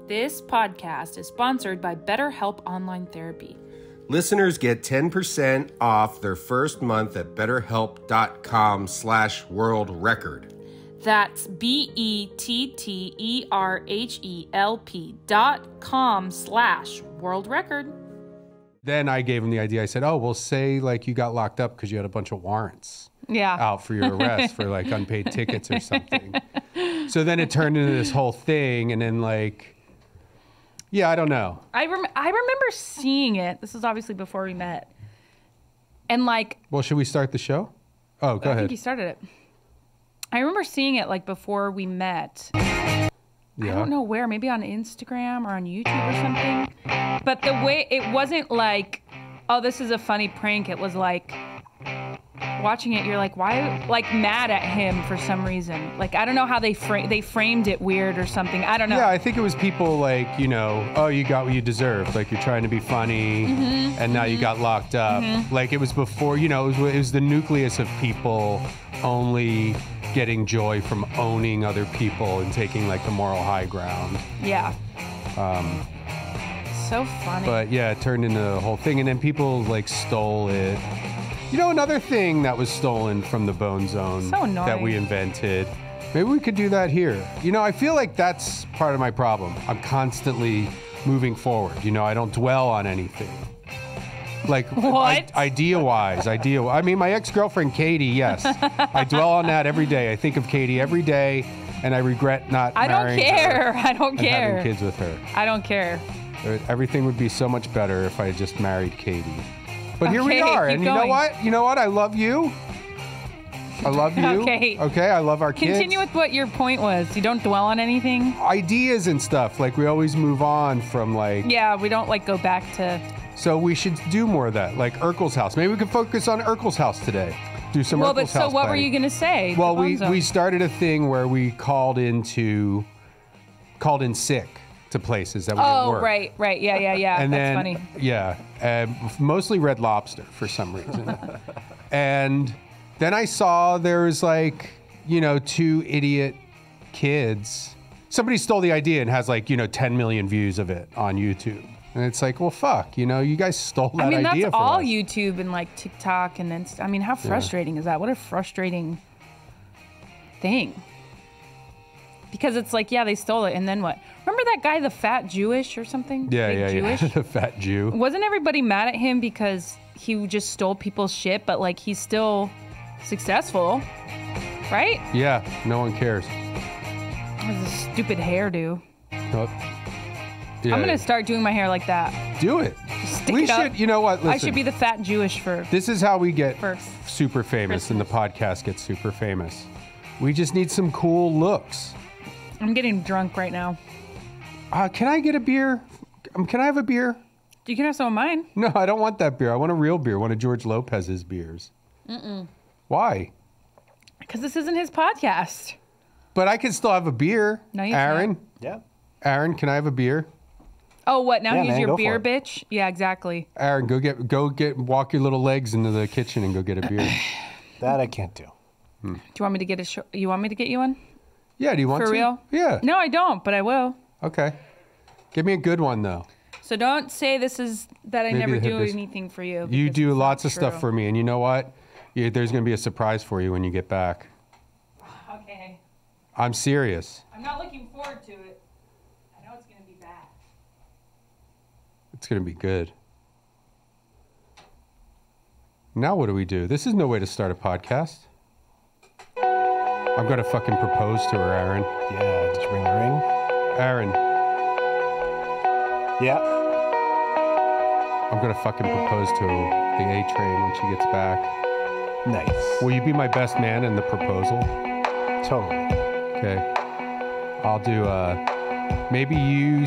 This podcast is sponsored by BetterHelp Online Therapy. Listeners get 10% off their first month at betterhelp.com/worldrecord. That's BETTERHELP.com/worldrecord. Then I gave him the idea. I said, oh, well, say like you got locked up because you had a bunch of warrants out for your arrest for like unpaid tickets or something. So then it turned into this whole thing. And then like, yeah, I don't know. I remember seeing it. This was obviously before we met. And like... Well, should we start the show? Oh, go ahead. I think you started it. I remember seeing it like before we met. Yeah. I don't know where, maybe on Instagram or on YouTube or something. But the way, it wasn't like, oh, this is a funny prank. It was like, watching it, you're like, why, like mad at him for some reason. Like, I don't know how they framed it weird or something. I don't know. Yeah, I think it was people like, you know, oh, you got what you deserved. Like you're trying to be funny and now you got locked up. Like it was before, you know, it was the nucleus of people only getting joy from owning other people and taking like the moral high ground. Yeah. So funny. But yeah, it turned into the whole thing, and then people like stole it. You know, another thing that was stolen from the Bone Zone that we invented. Maybe we could do that here. You know, I feel like that's part of my problem. I'm constantly moving forward. You know, I don't dwell on anything. Like idea-wise. I mean, my ex-girlfriend Katie, yes. I dwell on that every day. I think of Katie every day, and I regret not marrying her. I don't care. Having kids with her. I don't care. Everything would be so much better if I just married Katie. But here we are, and you know what? You know what? I love you. I love you. Okay. Okay, I love our kids. Continue with what your point was. You don't dwell on anything? Ideas and stuff. Like, we always move on from, like... Yeah, we don't, like, go back to... So we should do more of that, like Urkel's house. Maybe we could focus on Urkel's house today. Do some Urkel's house so what planning. were you going to say? Well, we started a thing where we called in sick to places that we didn't work. Oh, right. Yeah. And that's funny. Yeah, mostly Red Lobster for some reason. And then I saw there was like, you know, 2 idiot kids. Somebody stole the idea and has like, you know, 10 million views of it on YouTube. And it's like, well, fuck, you know, you guys stole that idea from us. I mean, that's all YouTube and like TikTok and Insta. I mean, how frustrating is that? What a frustrating thing. Because it's like, yeah, they stole it, and then what? Remember that guy, the fat Jewish or something? Yeah. Jewish? The fat Jew. Wasn't everybody mad at him because he just stole people's shit, but like he's still successful, right? Yeah, no one cares. Has a stupid hairdo. Nope. Yeah. I'm gonna start doing my hair like that. Do it. We should. You know what? Listen, I should be the fat Jewish for. This is how we get first super famous, and the podcast gets super famous. We just need some cool looks. I'm getting drunk right now. Can I get a beer? Can I have a beer? You can have some of mine. No, I don't want that beer. I want a real beer. One of George Lopez's beers. Why? Because this isn't his podcast. But I can still have a beer. No, you Aaron? can't. Yeah. Aaron, can I have a beer? Oh, what? Now he's man, your go beer for it. bitch? Yeah, exactly. Aaron, walk your little legs into the kitchen and go get a beer. That I can't do. Do you want me to get you want me to get you one? Yeah, do you want to? For real? Yeah. No, I don't, but I will. Okay. Give me a good one, though. So don't say this is that I Maybe never the do hippies. anything for you. You because do it's lots not of stuff true. for me, and you know what? There's going to be a surprise for you when you get back. Okay. I'm serious. I'm not looking forward to it. I know it's going to be bad. It's going to be good. Now what do we do? This is no way to start a podcast. I'm going to fucking propose to her, Aaron. Yeah, did you bring the ring? Aaron, Yeah. I'm going to fucking propose to the A-Train when she gets back. Nice. Will you be my best man in the proposal? Totally. Okay. I'll do, maybe you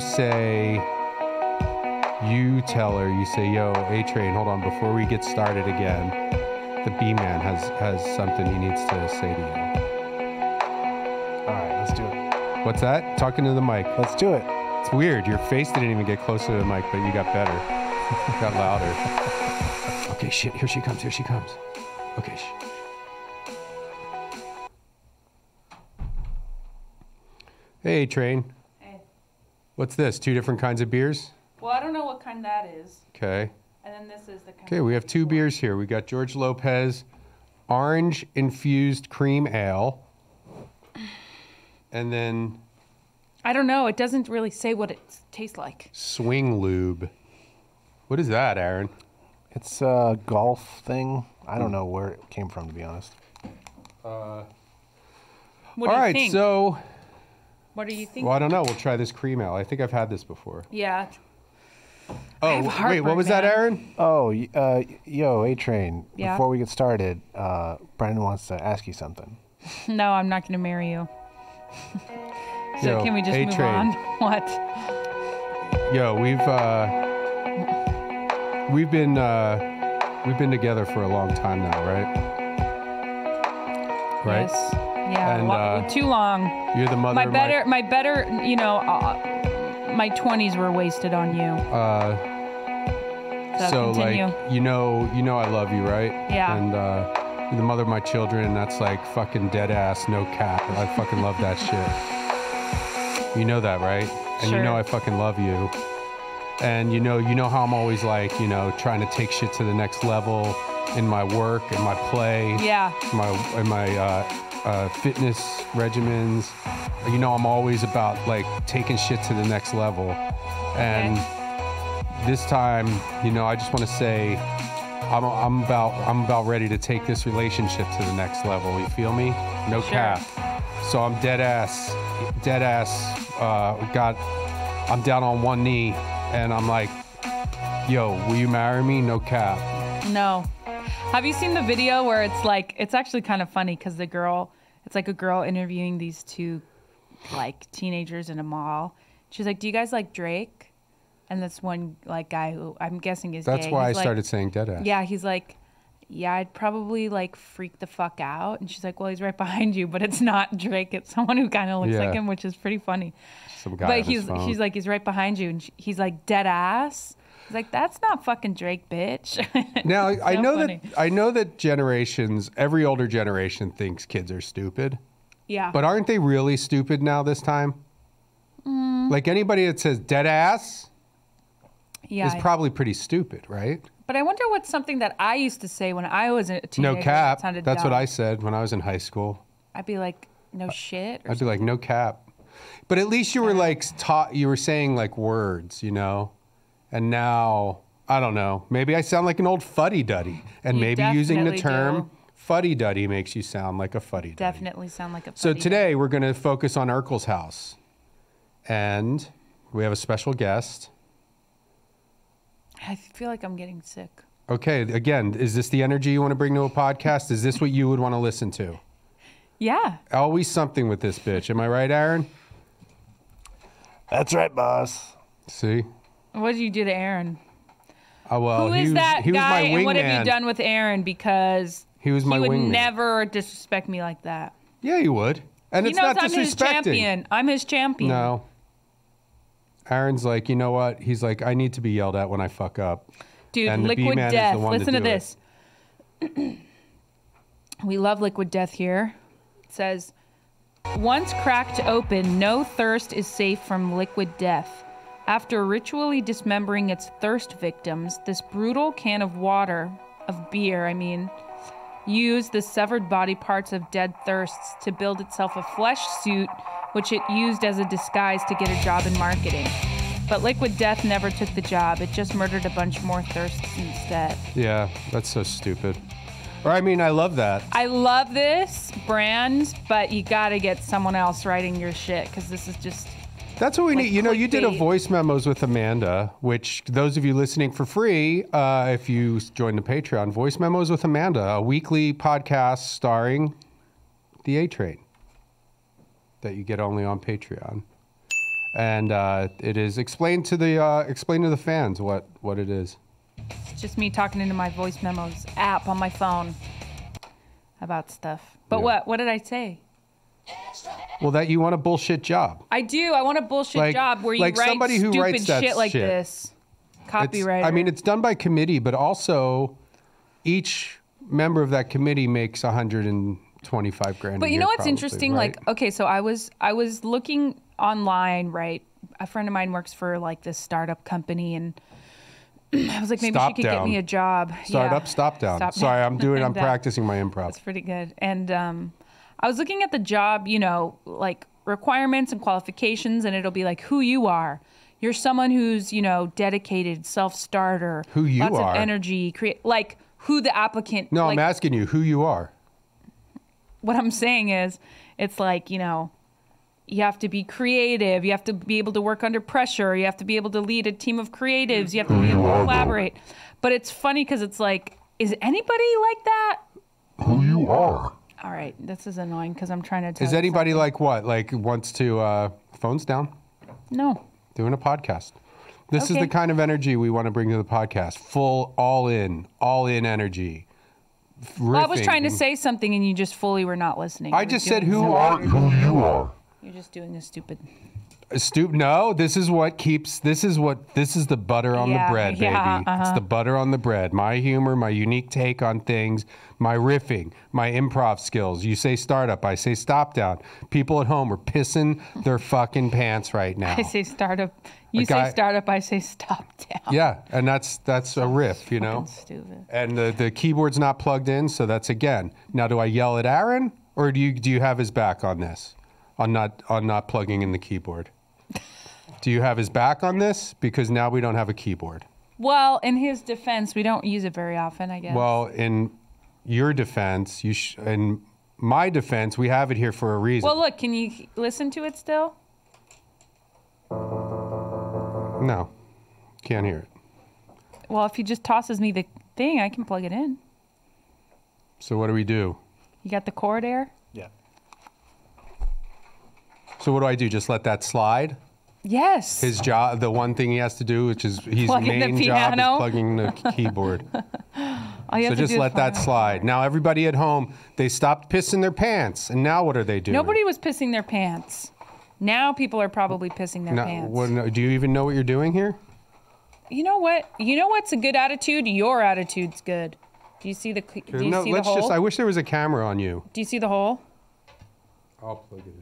tell her, you say, yo, A-Train, hold on, before we get started again, the B-Man has something he needs to say to you. All right, let's do it. What's that? Talking to the mic. Let's do it. It's weird. Your face didn't even get closer to the mic, but you got better. Got louder. Okay, shit. Here she comes. Okay, Hey, Train. Hey. What's this? 2 different kinds of beers? Well, I don't know what kind that is. Okay. And then this is the kind. Okay, we have 2 beers here. We got George Lopez Orange Infused Cream Ale. And then... I don't know. It doesn't really say what it tastes like. Swing Lube. What is that, Aaron? It's a golf thing. I don't know where it came from, to be honest. What do you think? So... What do you think? Well, I don't know. We'll try this cream ale. I think I've had this before. Yeah. Oh, wait, what was that, Aaron? Oh, yo, A-Train. Yeah? Before we get started, Brandon wants to ask you something. No, I'm not going to marry you. So Yo, can we just move A-Train. on? What? Yo, we've been together for a long time now, right? Right? Yes. Yeah. And, too long. You're the mother My of better, you know, my 20s were wasted on you. So continue. like, you know I love you, right? Yeah. And you're the mother of my children, and that's like fucking dead ass, no cap. I fucking love that shit. You know that, right? And Sure. you know I fucking love you. And you know how I'm always like, you know, trying to take shit to the next level in my work, in my play, Yeah. in my fitness regimens. You know, I'm always about like taking shit to the next level. And this time, you know, I just want to say I'm about ready to take this relationship to the next level. You feel me? No Sure. cap. So I'm dead ass. I'm down on one knee, and I'm like, yo, will you marry me? No cap. No. Have you seen the video where it's like, it's actually kind of funny because it's like a girl interviewing these 2 like teenagers in a mall. She's like, do you guys like Drake? And this one like guy who I'm guessing is That's gay. why I He's like, started saying dead ass. Yeah, he's like, yeah, I'd probably like freak the fuck out. And she's like, well, he's right behind you, but it's not Drake. It's someone who kind of looks Yeah. like him, which is pretty funny. Some guy But on his phone. she's like, he's right behind you. And he's like, dead ass. He's like, that's not fucking Drake, bitch. Now It's I so know funny. that every older generation thinks kids are stupid. Yeah. But aren't they really stupid now this time? Like anybody that says dead ass yeah. is probably pretty stupid, right? But I wonder what's something that I used to say when I was a teenager. No that cap. sounded That's what dumb. I said when I was in high school. I'd be like, no shit. Or I'd be like, no cap. But at least you were like taught. You were saying like words, you know. And now I don't know. Maybe I sound like an old fuddy-duddy, and You maybe using the definitely term do. fuddy-duddy makes you sound like a fuddy-duddy. Definitely sound like a So fuddy-duddy. today we're going to focus on Urkel's house, and we have a special guest. I feel like I'm getting sick. Okay, again, is this the energy you want to bring to a podcast? Is this what you would want to listen to? Yeah. Always something with this bitch. Am I right, Aaron? That's right, boss. See? What did you do to Aaron? Oh, well, Who is that he was guy, my and what have wingman. you done with Aaron? Because He was my he would wingman. never disrespect me like that. Yeah, you would. And He it's knows not I'm his disrespecting. champion. I'm his champion. No. Aaron's like, you know what? He's like, I need to be yelled at when I fuck up. Dude, And the Liquid B-Man is the Death. one to Listen to do it. this. We love Liquid Death here. It says, once cracked open, no thirst is safe from Liquid Death. After ritually dismembering its thirst victims, this brutal can of beer, used the severed body parts of dead thirsts to build itself a flesh suit, which it used as a disguise to get a job in marketing. But Liquid Death never took the job. It just murdered a bunch more thirsts instead. Yeah, that's so stupid. Or, I mean, I love that. I love this brand, but you gotta get someone else writing your shit, because this is just... That's what we Like need. You know, you did a clickbait. voice memos with Amanda, which those of you listening for free, if you join the Patreon, voice memos with Amanda, a weekly podcast starring the A-Train that you get only on Patreon. And it is explain to the fans what it is. It's just me talking into my voice memos app on my phone about stuff. But Yeah. what did I say? Well, that you want a bullshit job. I do. I want a bullshit job where you like write somebody who stupid writes that shit like shit. this. It's- Copywriter. I mean, it's done by committee, but also each member of that committee makes 125 grand. But a you year know what's probably, interesting? right? Like, okay, so I was looking online, right? a friend of mine works for like this startup company, and I was like, maybe she could get me a job. Startup, stop down. Sorry, I'm practicing my improv. That's pretty good. And I was looking at the job, you know, like requirements and qualifications, and it'll be like who you are. You're someone who's, you know, dedicated, self-starter. Who you lots are. Lots of energy. Like who the applicant. No, like, I'm asking you who you are. What I'm saying is, it's like, you know, you have to be creative. You have to be able to work under pressure. You have to be able to lead a team of creatives. You have to be able to collaborate. But it's funny because it's like, is anybody like that? Who you are. All right, this is annoying because I'm trying to tell Is anybody like what? Like wants to, phones down? No. Doing a podcast. This is the kind of energy we want to bring to the podcast. Full, all in energy. Well, I was trying to say something and you just fully were not listening. I just said who you are. You're just doing a stupid. No, this is the butter on the bread, baby. It's the butter on the bread. My humor, my unique take on things, my riffing, my improv skills. You say startup, I say stop down. People at home are pissing their fucking pants right now. I say startup. You say startup, I say stop down. Yeah, and that's a riff, you know? Stupid. And the keyboard's not plugged in, so that's again. Now, do I yell at Aaron, or do you have his back on this? On not plugging in the keyboard? Do you have his back on this? Because now we don't have a keyboard. Well, in his defense, we don't use it very often, I guess. Well, in your defense, in my defense, we have it here for a reason. Well, look, can you listen to it still? No, can't hear it. Well, if he just tosses me the thing, I can plug it in. So what do we do? You got the cord there? Yeah. So what do I do? Just let that slide? Yes. His job, the one thing he has to do, which is his main job, is plugging the keyboard. So just let that slide. Now everybody at home, they stopped pissing their pants, and now what are they doing? Nobody was pissing their pants. Now people are probably pissing their pants. Do you even know what you're doing here? You know what? You know what's a good attitude? Your attitude's good. Do you see the? Do you see the hole? I wish there was a camera on you. Do you see the hole? I'll plug it in.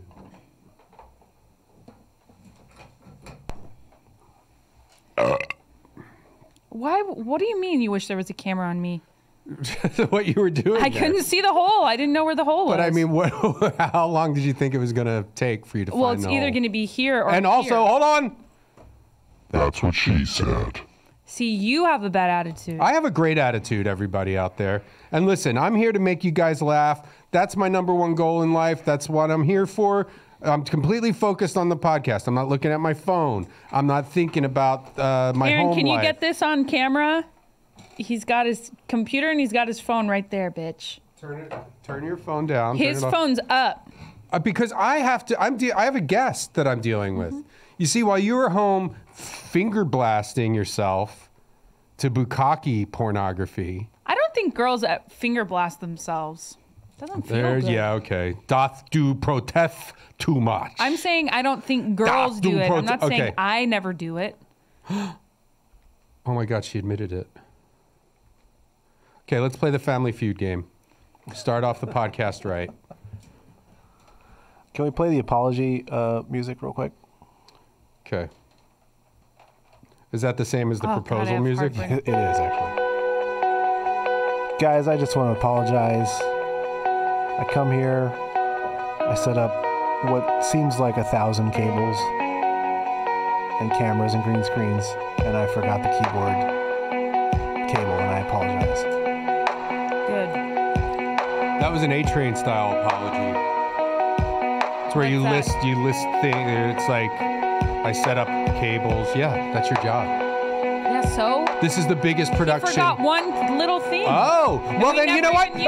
Why? What do you mean you wish there was a camera on me? What you were doing? I couldn't see the hole. I didn't know where the hole was. But I mean, how long did you think it was going to take for you to find the hole? Well, it's either going to be here or And also, hold on. That's what she said. See, you have a bad attitude. I have a great attitude, everybody out there. And listen, I'm here to make you guys laugh. That's my #1 goal in life. That's what I'm here for. I'm completely focused on the podcast. I'm not looking at my phone. I'm not thinking about my Aaron, home can you life. get this on camera? He's got his computer and he's got his phone right there, bitch. Turn your phone down. His phone's up. Because I have to. I have a guest that I'm dealing with. You see, while you were home finger blasting yourself to bukkake pornography. I don't think girls finger blast themselves. Doesn't feel good. Yeah, okay. Doth do protest too much. I'm saying I don't think girls do it. I'm not saying I never do it. Oh my God, she admitted it. Okay, let's play the Family Feud game. Start off the podcast right. Can we play the apology music real quick? Okay. Is that the same as the proposal music? It is, actually. Guys, I just want to apologize. I come here, I set up what seems like 1,000 cables and cameras and green screens, and I forgot the keyboard cable, and I apologize. Good. That was an A-Train style apology. It's where you list things. It's like, I set up cables. Yeah, that's your job. Yeah, so? This is the biggest production. You forgot one little thing. Oh, well then you know what? Okay,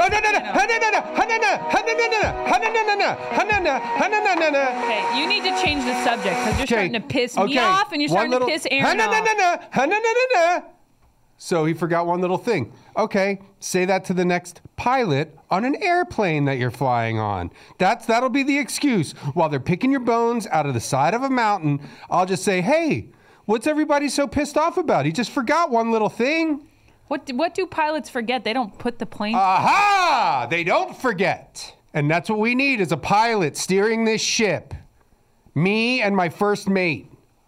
you need to change the subject because you're starting to piss me off and you're starting to piss Aaron off. So he forgot one little thing. Okay, say that to the next pilot on an airplane that you're flying on. That'll be the excuse. While they're picking your bones out of the side of a mountain, I'll just say, hey, what's everybody so pissed off about? He just forgot one little thing. What do pilots forget? They don't put the plane... Aha! They don't forget. And that's what we need is a pilot steering this ship. Me and my first mate.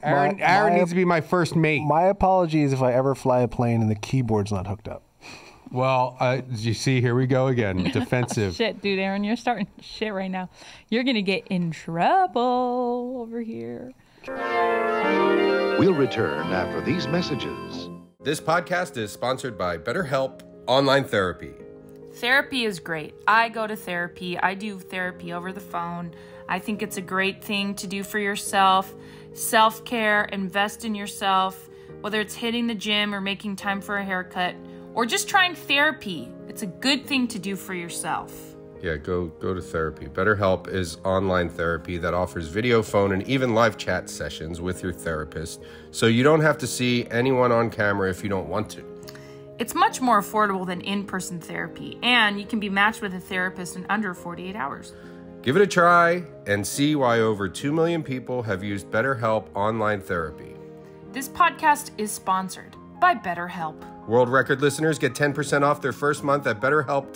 Aaron needs to be my first mate. My apologies if I ever fly a plane and the keyboard's not hooked up. Well, you see, here we go again. Defensive. Shit, dude, Aaron, you're starting shit right now. You're going to get in trouble over here. We'll return after these messages. This podcast is sponsored by BetterHelp Online Therapy. Therapy is great. I go to therapy. I do therapy over the phone. I think it's a great thing to do for yourself. Self-care, invest in yourself, whether it's hitting the gym or making time for a haircut or just trying therapy. It's a good thing to do for yourself. Yeah, go to therapy. BetterHelp is online therapy that offers video, phone, and even live chat sessions with your therapist, so you don't have to see anyone on camera if you don't want to. It's much more affordable than in-person therapy, and you can be matched with a therapist in under 48 hours. Give it a try and see why over 2 million people have used BetterHelp online therapy. This podcast is sponsored by BetterHelp. World Record listeners get 10% off their first month at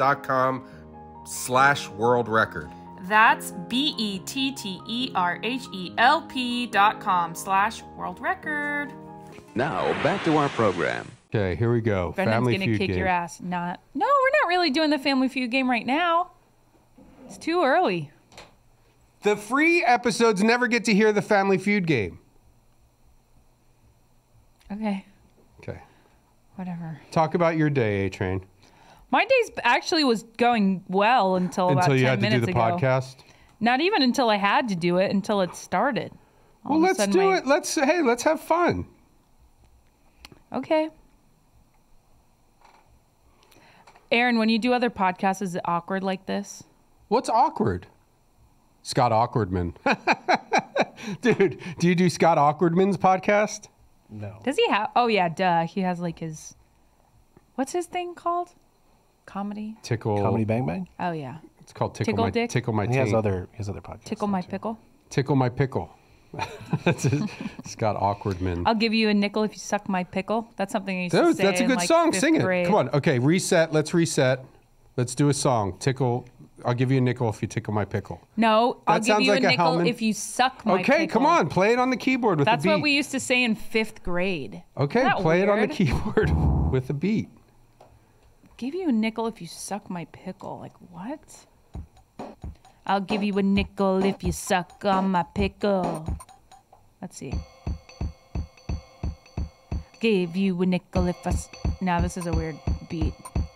BetterHelp.com/worldrecord. That's BetterHelp.com/worldrecord. Now, back to our program. Okay, here we go. Brendan's Family gonna Feud kick game. your ass. No, we're not really doing the Family Feud game right now. It's too early. The free episodes never get to hear the Family Feud game. Okay. Okay. Whatever. Talk about your day, A-Train. My days actually was going well until about 10 minutes ago. Until you had to do the podcast? Not even until I had to do it, until it started. Well, let's do it. Let's have fun. Okay. Aaron, when you do other podcasts, is it awkward like this? What's awkward? Scott Awkwardman. Dude, do you do Scott Awkwardman's podcast? No. Does he have? Oh, yeah, duh. He has like his, what's his thing called? Comedy? Comedy Bang Bang? Oh, yeah. It's called Tickle My Dick? Tickle My He has Taint. other podcasts. Tickle My Pickle? Tickle My Pickle. That's Scott Awkwardman. I'll give you a nickel if you suck my pickle. That's something I used to say That's a in, good like, song. 5th Sing it. grade. Come on. Okay, reset. Let's reset. Let's do a song. Tickle. I'll give you a nickel if you tickle my pickle. No, I'll give sounds you like a a nickel Hellman. if you suck my pickle. Okay, come on. Play it on the keyboard with That's a beat. what we used to say in 5th grade. Okay, Isn't that play it on the weird? keyboard with a beat. Give you a nickel if you suck my pickle. Like, what? I'll give you a nickel if you suck on my pickle. Let's see. Give you a nickel if I... Now this is a weird beat.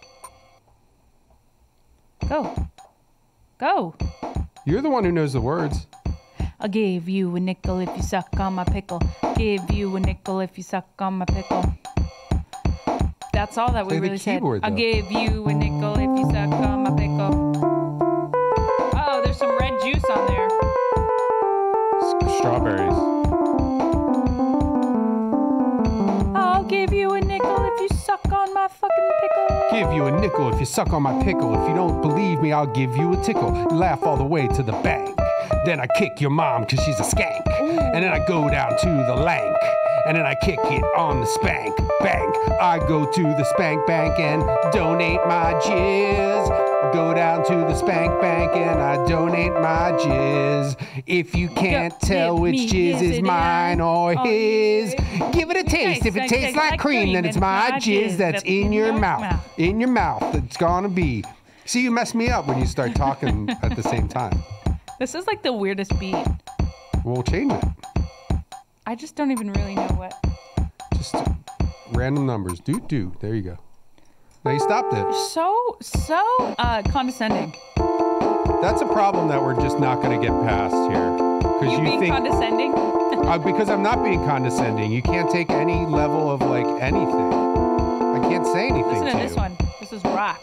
Go. Go. You're the one who knows the words. I'll give you a nickel if you suck on my pickle. Give you a nickel if you suck on my pickle. That's all that we Play the really said. keyboard, I'll though. give you a nickel if you suck on my pickle. Oh, there's some red juice on there. Strawberries. I'll give you a nickel if you suck on my fucking pickle. Give you a nickel if you suck on my pickle. If you don't believe me, I'll give you a tickle. You laugh all the way to the bank. Then I kick your mom because she's a skank. And then I go down to the lank. And then I kick it on the spank bank. I go to the spank bank and donate my jizz. Go down to the spank bank and I donate my jizz. If you can't tell which jizz is mine or his, give it a taste. If it tastes like cream, then it's my jizz that's in your mouth. In your mouth, it's gonna be. See, you mess me up when you start talking at the same time. This is like the weirdest beat. We'll change it. I just don't even really know what. Just random numbers. Do. There you go. Now you stopped it. So condescending. That's a problem that we're just not going to get past here. You being condescending? Because I'm not being condescending. You can't take any level of like anything. I can't say anything Listen to you. this one. This is rock.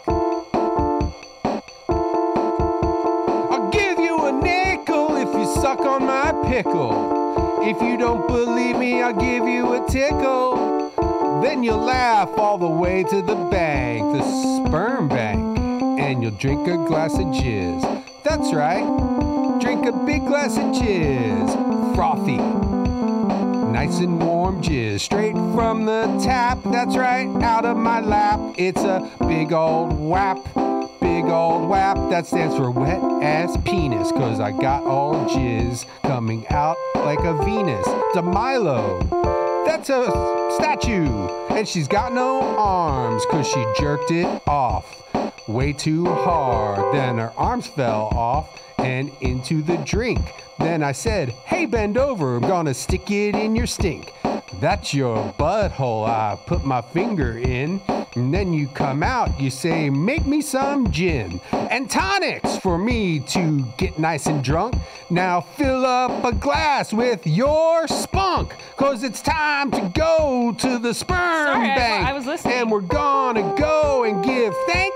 I'll give you a nickel if you suck on my pickle. If you don't believe me, I'll give you a tickle. Then you'll laugh all the way to the bank, the sperm bank, and you'll drink a glass of jizz. That's right. Drink a big glass of jizz. Frothy. Nice and warm jizz. Straight from the tap. That's right. Out of my lap. It's a big old whap. Big old WAP, that stands for wet ass penis, cause I got all jizz coming out like a Venus. De Milo, that's a statue, and she's got no arms, cause she jerked it off way too hard. Then her arms fell off and into the drink. Then I said, hey, bend over, I'm gonna stick it in your stink. That's your butthole, I put my finger in. And then you come out, you say, make me some gin and tonics for me to get nice and drunk. Now fill up a glass with your spunk, cause it's time to go to the sperm bank. I was listening. And we're gonna go and give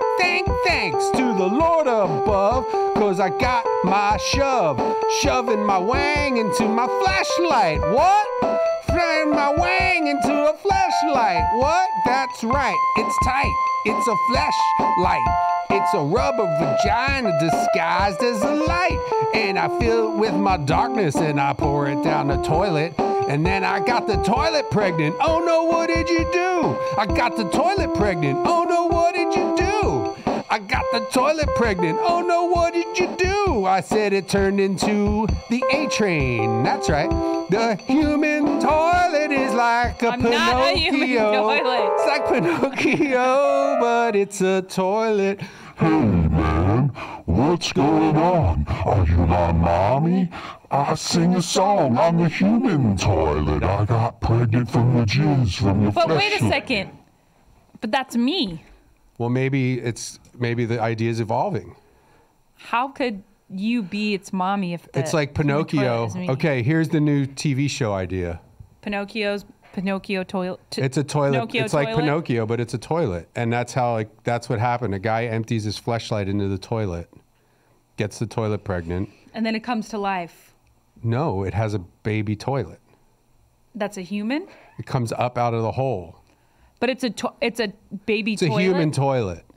thanks to the Lord above, cause I got my shoving my wang into my flashlight. What? Flying my wang into a flashlight. What? That's right. It's tight. It's a flashlight. It's a rubber vagina disguised as a light. And I fill it with my darkness and I pour it down the toilet. And then I got the toilet pregnant. Oh no, what did you do? I got the toilet pregnant. Oh no, what did you do? I got the toilet pregnant. Oh no, what did you do? I said it turned into the A train. That's right. The human toilet is like a Pinocchio. Not a human toilet. It's like Pinocchio, but it's a toilet. Hey man, what's going on? Are you my mommy? I sing a song on the human toilet. I got pregnant from the jizz from the But wait a second. But that's me. Well, maybe the idea is evolving. How could you be its mommy if it's like Pinocchio? Okay, here's the new TV show idea. Pinocchio toilet. It's a toilet. Pinocchio it's like toilet? Pinocchio, but it's a toilet, and that's what happened. A guy empties his fleshlight into the toilet, gets the toilet pregnant, and then it comes to life. No, it has a baby toilet. That's a human? It comes up out of the hole. But it's a baby toilet? It's a human toilet.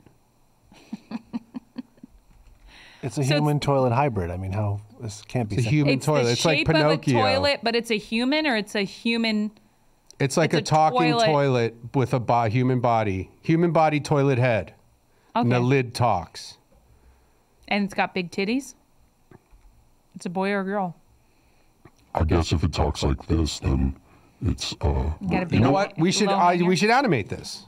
It's a human toilet hybrid. I mean, this can't be. It's a human toilet. It's like Pinocchio. It's the shape of a toilet, but it's a human, or it's a human. It's like a talking toilet with a human body. Human body, toilet head. Okay. And the lid talks. And it's got big titties? It's a boy or a girl? I guess if it talks like this, then it's you know what? We should animate this.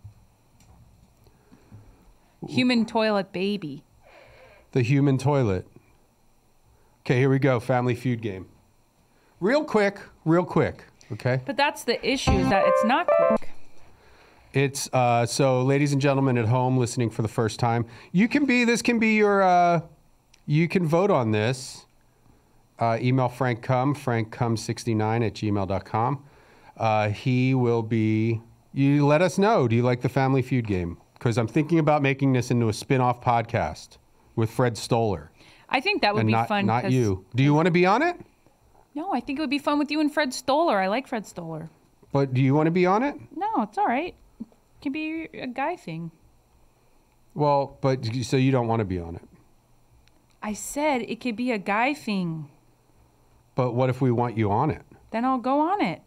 Human toilet baby. The human toilet. Okay, here we go. Family Feud game. Real quick. Okay. But that's the issue, is that it's not quick. It's so, ladies and gentlemen at home listening for the first time, this can be your. You can vote on this. Email Frank Cum, frankcum69@gmail.com. He will be. You let us know. Do you like the Family Feud game? Because I'm thinking about making this into a spin-off podcast with Fred Stoller. I think that would be fun. Not you. Do you want to be on it? No, I think it would be fun with you and Fred Stoller. I like Fred Stoller. But do you want to be on it? No, it's all right. It can be a guy thing. Well, but so you don't want to be on it? I said it could be a guy thing. But what if we want you on it? Then I'll go on it.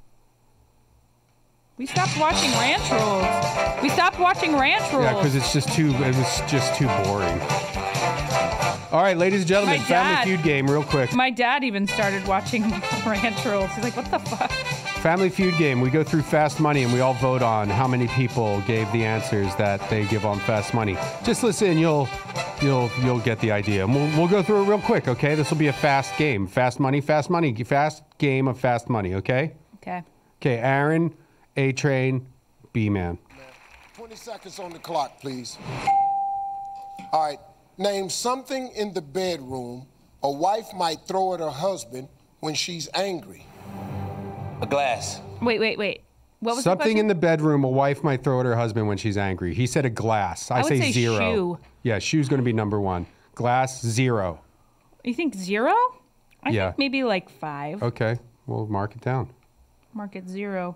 We stopped watching Ranch Rules. Yeah, because it was just too boring. All right, ladies and gentlemen, Family Feud game, real quick. My dad even started watching Ranch Rules. He's like, what the fuck? Family Feud game. We go through Fast Money and we all vote on how many people gave the answers that they give on Fast Money. Just listen, you'll get the idea. And we'll go through it real quick, okay? This will be a fast game. Fast game of Fast Money, okay? Okay. Okay, Aaron, A-Train, B-Man. 20 seconds on the clock, please. All right. Name something in the bedroom a wife might throw at her husband when she's angry. A glass. Wait. What was something in the bedroom a wife might throw at her husband when she's angry? He said a glass. I say 0. Shoe. Yeah, shoe's going to be number 1. Glass, 0. You think 0? I think maybe like 5. Okay, we'll mark it down. Mark it 0.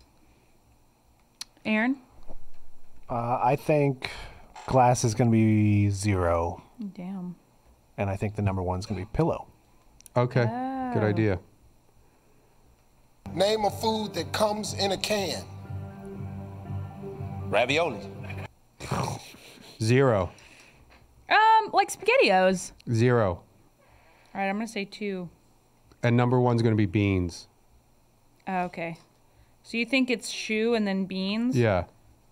Aaron? I think glass is going to be 0. Damn. And I think the number 1 is going to be pillow. Okay, good idea. Name a food that comes in a can. Ravioli. 0. like SpaghettiOs. 0. All right, I'm gonna say 2. And number 1's gonna be beans. Oh, okay. So you think it's shoe and then beans? Yeah.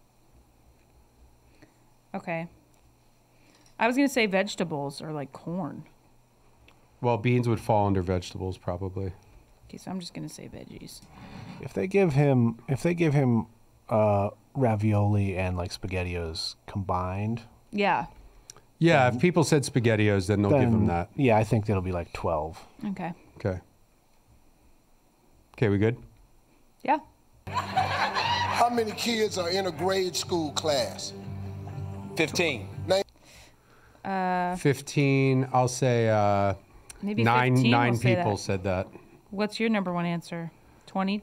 Okay. I was gonna say vegetables or like corn. Well, beans would fall under vegetables probably. Okay, so I'm just gonna say veggies. If they give him ravioli and like SpaghettiOs combined. Yeah. Yeah, if people said SpaghettiOs, then they'll give him that. Yeah, I think that'll be like 12. Okay. Okay. Okay, we good? Yeah. How many kids are in a grade school class? 15. 15. I'll say maybe 9 15, nine we'll say people that. said that. What's your number 1 answer? 20?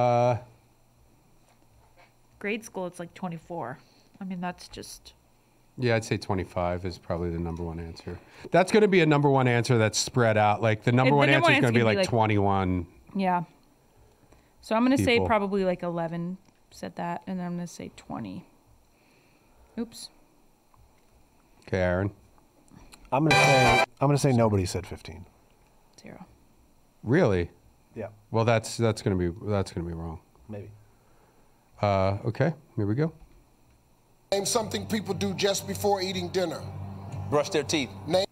Grade school, it's like 24. I mean, that's just... Yeah, I'd say 25 is probably the number 1 answer. That's going to be a number 1 answer that's spread out. Like the number 1 answer is going to be like 21. Yeah. So I'm going to say people. probably like 11 said that, and then I'm going to say 20. Oops. Okay, Aaron. I'm gonna say nobody said 15. 0. Really? Yeah. Well, that's gonna be wrong. Maybe. Okay, here we go. Name something people do just before eating dinner. Brush their teeth. Name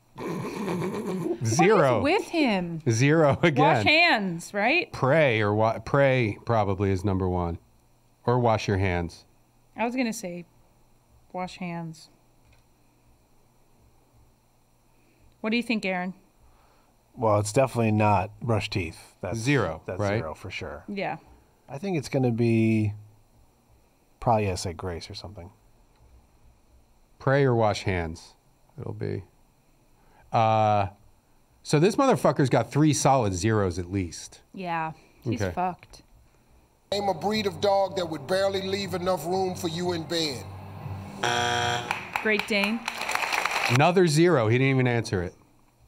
0. What is with him? 0 again. Wash hands, right? Pray or pray probably is number 1, or wash your hands. I was going to say wash hands. What do you think, Aaron? Well, it's definitely not brush teeth. That's 0, That's right? 0 for sure. Yeah. I think it's going to be probably say grace or something. Pray or wash hands. It'll be. So this motherfucker's got 3 solid 0s at least. Yeah. He's Okay. fucked. Name a breed of dog that would barely leave enough room for you in bed. Great Dane. Another 0. He didn't even answer it.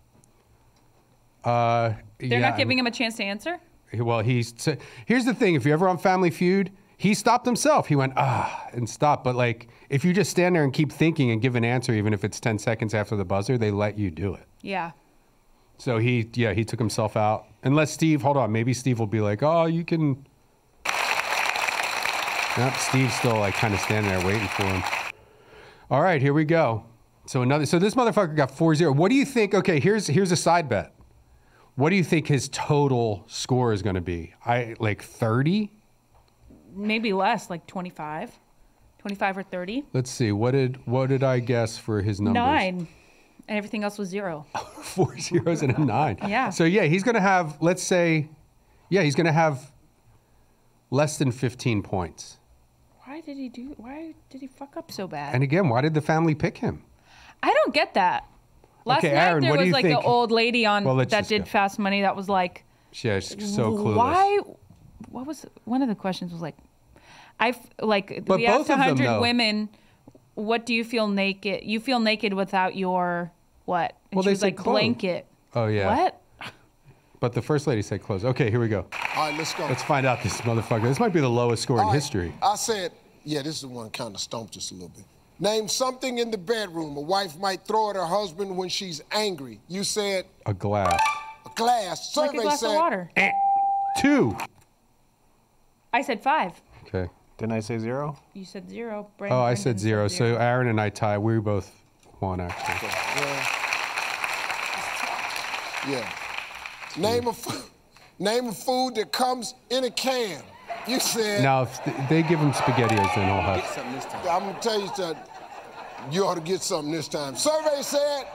They're not giving him a chance to answer? Well, here's the thing. If you're ever on Family Feud, he stopped himself. He went, and stopped. But like, if you just stand there and keep thinking and give an answer, even if it's 10 seconds after the buzzer, they let you do it. Yeah. So he took himself out. Unless Steve, hold on, maybe Steve will be like, oh, you can. Nope, Steve's still like kind of standing there waiting for him. All right, here we go. So this motherfucker got 4-0. What do you think? Okay, here's a side bet. What do you think his total score is going to be? Like 30? Maybe less, like 25. 25 or 30. Let's see. What did I guess for his numbers? 9. And everything else was 0. 4 zeros and a 9. Yeah. So yeah, he's going to have, let's say, he's going to have less than 15 points. Why did he fuck up so bad? And again, why did the family pick him? I don't get that. Last Okay, night Aaron, there what do was you like think? the old lady on Well, let's that just did go. Fast Money that was like, Yeah, she's so clueless. why? What was one of the questions was like, But we both asked of them, 100 though. women, what do you feel naked? You feel naked without your what? And Well, she they was said like clothes. blanket. Oh yeah. What? But the first lady said close. Okay, here we go. All right, let's go. Let's find out this motherfucker. This might be the lowest score in All right, history. I said, yeah, this is the one kind of stumped us a little bit. Name something in the bedroom a wife might throw at her husband when she's angry. You said A glass. a glass. Like a Survey glass said of water. 2. I said 5. Okay. Didn't I say 0? You said 0. Oh, I said 0. So Aaron and I tie. We both won actually. Yeah. Name a food that comes in a can. You said. Now, if they give him SpaghettiOs, then he'll have. I'm gonna tell you that you ought to get something this time. Survey said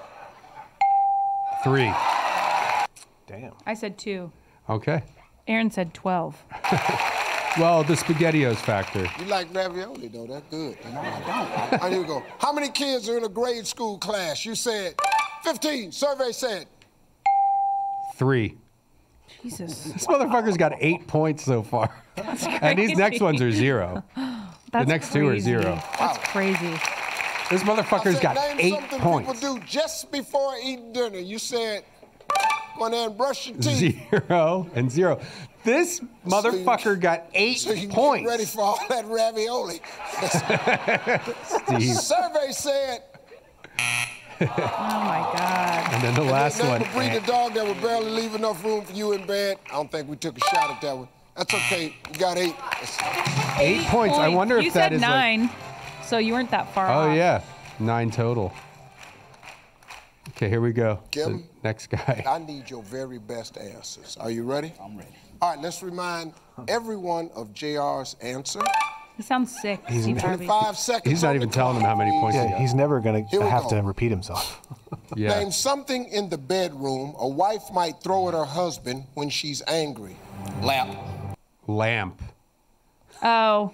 3. Damn. I said 2. Okay. Aaron said 12. Well, the SpaghettiOs factor. you like ravioli though. That's good. No, I don't. All right, here we go. How many kids are in a grade school class? You said 15. Survey said 3. Jesus. This motherfucker's got 8 points so far. And these next ones are 0. The next 2 are 0. That's crazy. This motherfucker's I said, got name 8 something points. people do just before eating dinner. You said go in there and brush your teeth. 0 and 0. This motherfucker got 8 So you can points. get ready for all that ravioli. Steve. Survey said my God. And then the last one. Name a breed of dog that would barely leave enough room for you in bed. I don't think we took a shot at that one. That's okay. You got 8. 8 points. I wonder if that is You said 9, so you weren't that far off. Oh, yeah. 9 total. Okay, here we go. Kim, the next guy. I need your very best answers. Are you ready? I'm ready. All right, let's remind everyone of JR's answer. He sounds sick. Steve Harvey. 25 seconds. He's not even telling them how many points he Yeah, got. he's never going Here to we have go. to repeat himself. Yeah. Name something in the bedroom a wife might throw at her husband when she's angry. Lamp. Lamp. Oh.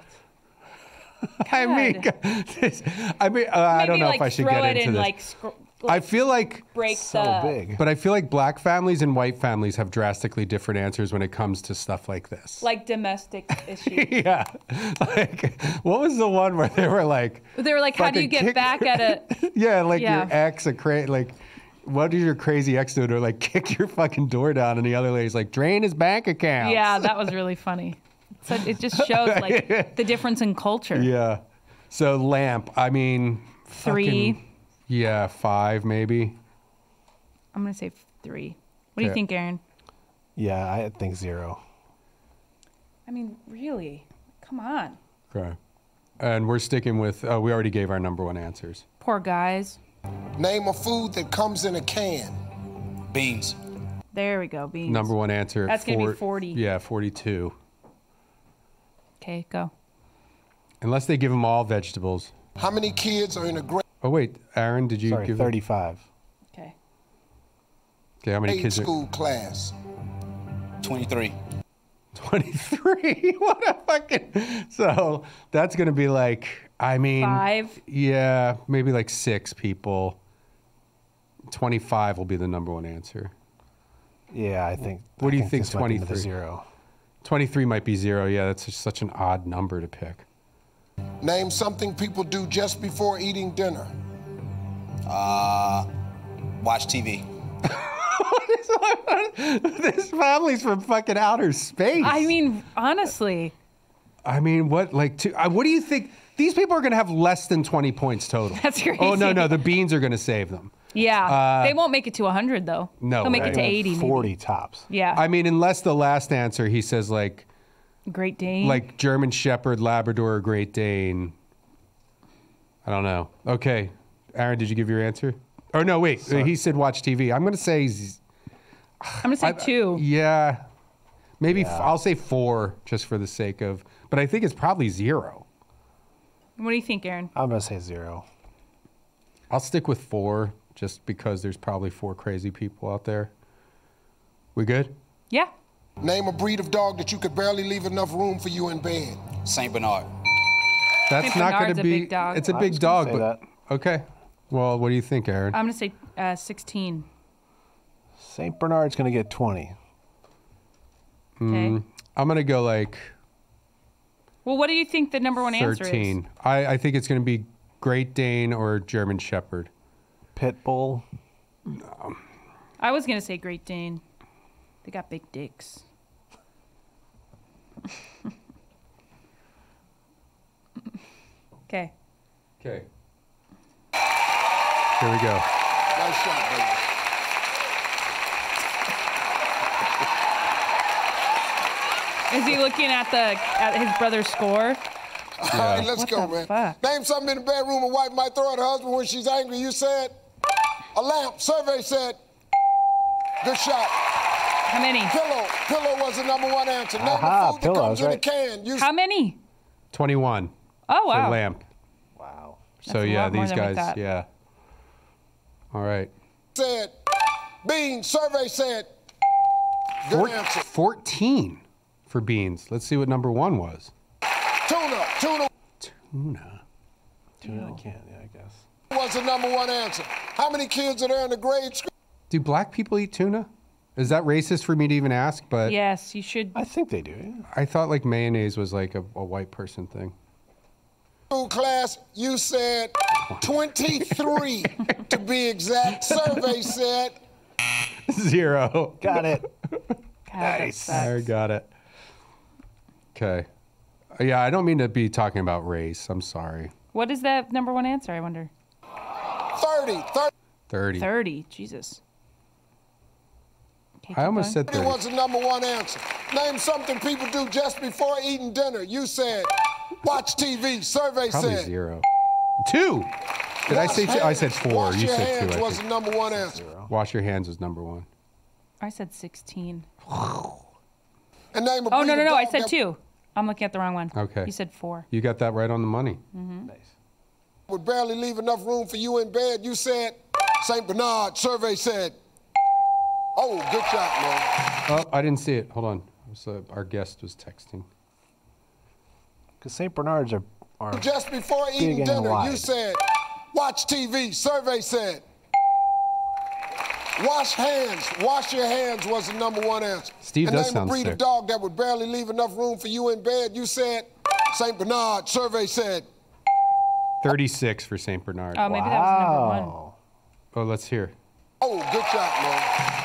I mean, I don't know if I should get into this. I feel like break So big. But I feel like black families and white families have drastically different answers when it comes to stuff like this. like domestic issues. Yeah. Like, what was the one where they were like... They were like, how do you fucking get back at a... Yeah, like Yeah. your ex, like, what did your crazy ex do? Or like, kick your fucking door down, and the other lady's like, drain his bank account. Yeah, that was really funny. So it just shows like the difference in culture. Yeah. So lamp, I mean... 3. fucking- yeah, 5 maybe. I'm going to say 3. What do you Okay. think, Aaron? Yeah, I think 0. I mean, really? Come on. Okay. And we're sticking with, we already gave our number 1 answers. Poor guys. Name a food that comes in a can. Beans. There we go, beans. Number 1 answer. That's gonna be 40. Yeah, 42. Okay, go. Unless they give them all vegetables. How many kids are in a grade Oh, wait. Aaron, did you Sorry, give 35. Okay. Okay, how many kids school class? 23. 23. What a fucking... So that's going to be like, I mean... 5. Yeah, maybe like 6 people. 25 will be the number 1 answer. Yeah, I think. What do you think this might be the 23? 0. 23 might be 0. Yeah, that's just such an odd number to pick. Name something people do just before eating dinner. Watch TV. This family's from fucking outer space. I mean, honestly. I mean, what, like, what do you think? These people are going to have less than 20 points total. That's crazy. Oh, no, the beans are going to save them. Yeah. They won't make it to 100, though. No, They'll make right. it to 80, 40 maybe. tops. Yeah. I mean, unless the last answer, he says, like Great Dane. like German Shepherd, Labrador, or Great Dane. I don't know. Okay. Aaron, did you give your answer? Or no, wait. He said watch TV. I'm going to say... I'm going to say 2. Yeah. Maybe I'll say 4 just for the sake of... But I think it's probably 0. What do you think, Aaron? I'm going to say 0. I'll stick with 4 just because there's probably 4 crazy people out there. We good? Yeah. Name a breed of dog that you could barely leave enough room for you in bed. St. Bernard. That's St. not going Bernard's to a be... big dog. It's a I big was gonna dog, say but... Okay. Well, what do you think, Aaron? I'm going to say 16. St. Bernard's going to get 20. Okay. I'm going to go like... Well, what do you think the number 1 answer is? 13. I think it's going to be Great Dane or German Shepherd. Pit Bull. I was going to say Great Dane. They got big dicks. Okay. Okay. Here we go. Nice shot, baby. Is he looking at his brother's score? All right, let's What go, the man. fuck? Name something in the bedroom a wife might throw at her husband when she's angry. You said a lamp. Survey said good shot. How many? Pillow. Pillow was the number 1 answer. Name Aha, a food that pillow, comes I was in a right. can. You How many? 21 Oh, wow. for lamp. Wow. So That's a yeah, lot more these than we guys, thought. yeah. All right. said beans. Survey said good answer. 14 for beans. Let's see what number 1 was. Tuna. Tuna Tuna. Tuna can, yeah, I guess. was the number 1 answer. How many kids are there in the grade school? Do black people eat tuna? Is that racist for me to even ask? But Yes, you should. I think they do, yeah. I thought like mayonnaise was like a white person thing. Class, you said 23 to be exact. Survey said 0. Got it. God, that sucks. I got it. Okay. Yeah, I don't mean to be talking about race. I'm sorry. What is that number 1 answer, I wonder? 30. 30. Jesus. I almost said 30. What's the number one answer? Name something people do just before eating dinner. You said watch TV. Survey Probably said 0. 2. Did I say 2? I said 4. Wash You your said 2. hands was the number one answer. Wash your hands was number 1. I said 16. And name a Oh, breed of no. I dog said that 2. I'm looking at the wrong one. Okay. You said 4. You got that right on the money. Nice. would barely leave enough room for you in bed. You said St. Bernard. Survey said. Oh, good job, man. Oh, I didn't see it. Hold on. Our guest was texting. Because St. Bernards are just before eating dinner. You said watch TV. Survey said wash hands. Wash your hands was the number one answer. Steve does sound sick. And name a breed of dog that would barely leave enough room for you in bed. You said St. Bernard. Survey said 36 for St. Bernard. Oh, maybe that was number 1. Oh, let's hear. Oh, good job, man.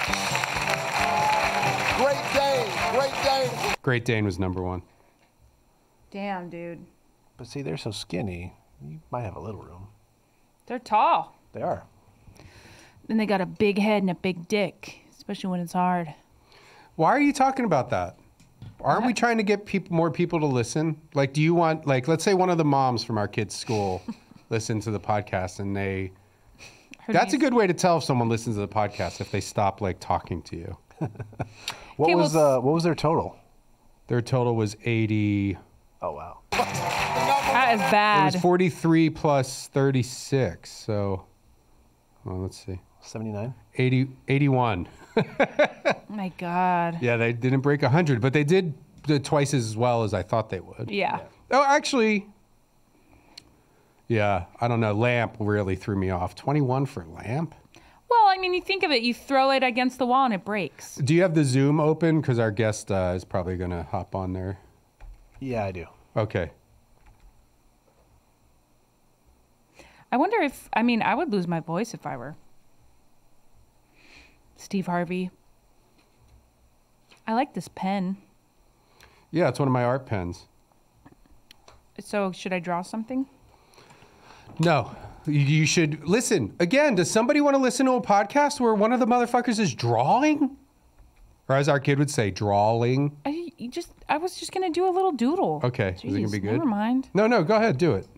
Great Dane. Great Dane. Great Dane was number 1. Damn, dude. But see, they're so skinny. You might have a little room. They're tall. They are. Then they got a big head and a big dick, especially when it's hard. Why are you talking about that? Aren't we trying to get more people to listen? Like, do you want, like, let's say one of the moms from our kids' school listen to the podcast and they... That's a good way to tell if someone listens to the podcast, if they stop, like, talking to you. What was their total? Their total was 80... Oh, wow. That is bad. It was 43 plus 36, so... Well, let's see. 79? 81. My God. Yeah, they didn't break 100, but they did twice as well as I thought they would. Yeah. Oh, actually... Yeah, I don't know. Lamp really threw me off. 21 for Lamp? Well, I mean, you think of it, you throw it against the wall and it breaks. Do you have the Zoom open? Because our guest is probably going to hop on there. Yeah, I do. Okay. I wonder if, I mean, I would lose my voice if I were Steve Harvey. I like this pen. Yeah, it's one of my art pens. So should I draw something? No, you should listen. Again, does somebody want to listen to a podcast where one of the motherfuckers is drawing? Or as our kid would say, drawing? I was just going to do a little doodle. Okay, Jeez, is it going to be good? Never mind. No, go ahead, do it.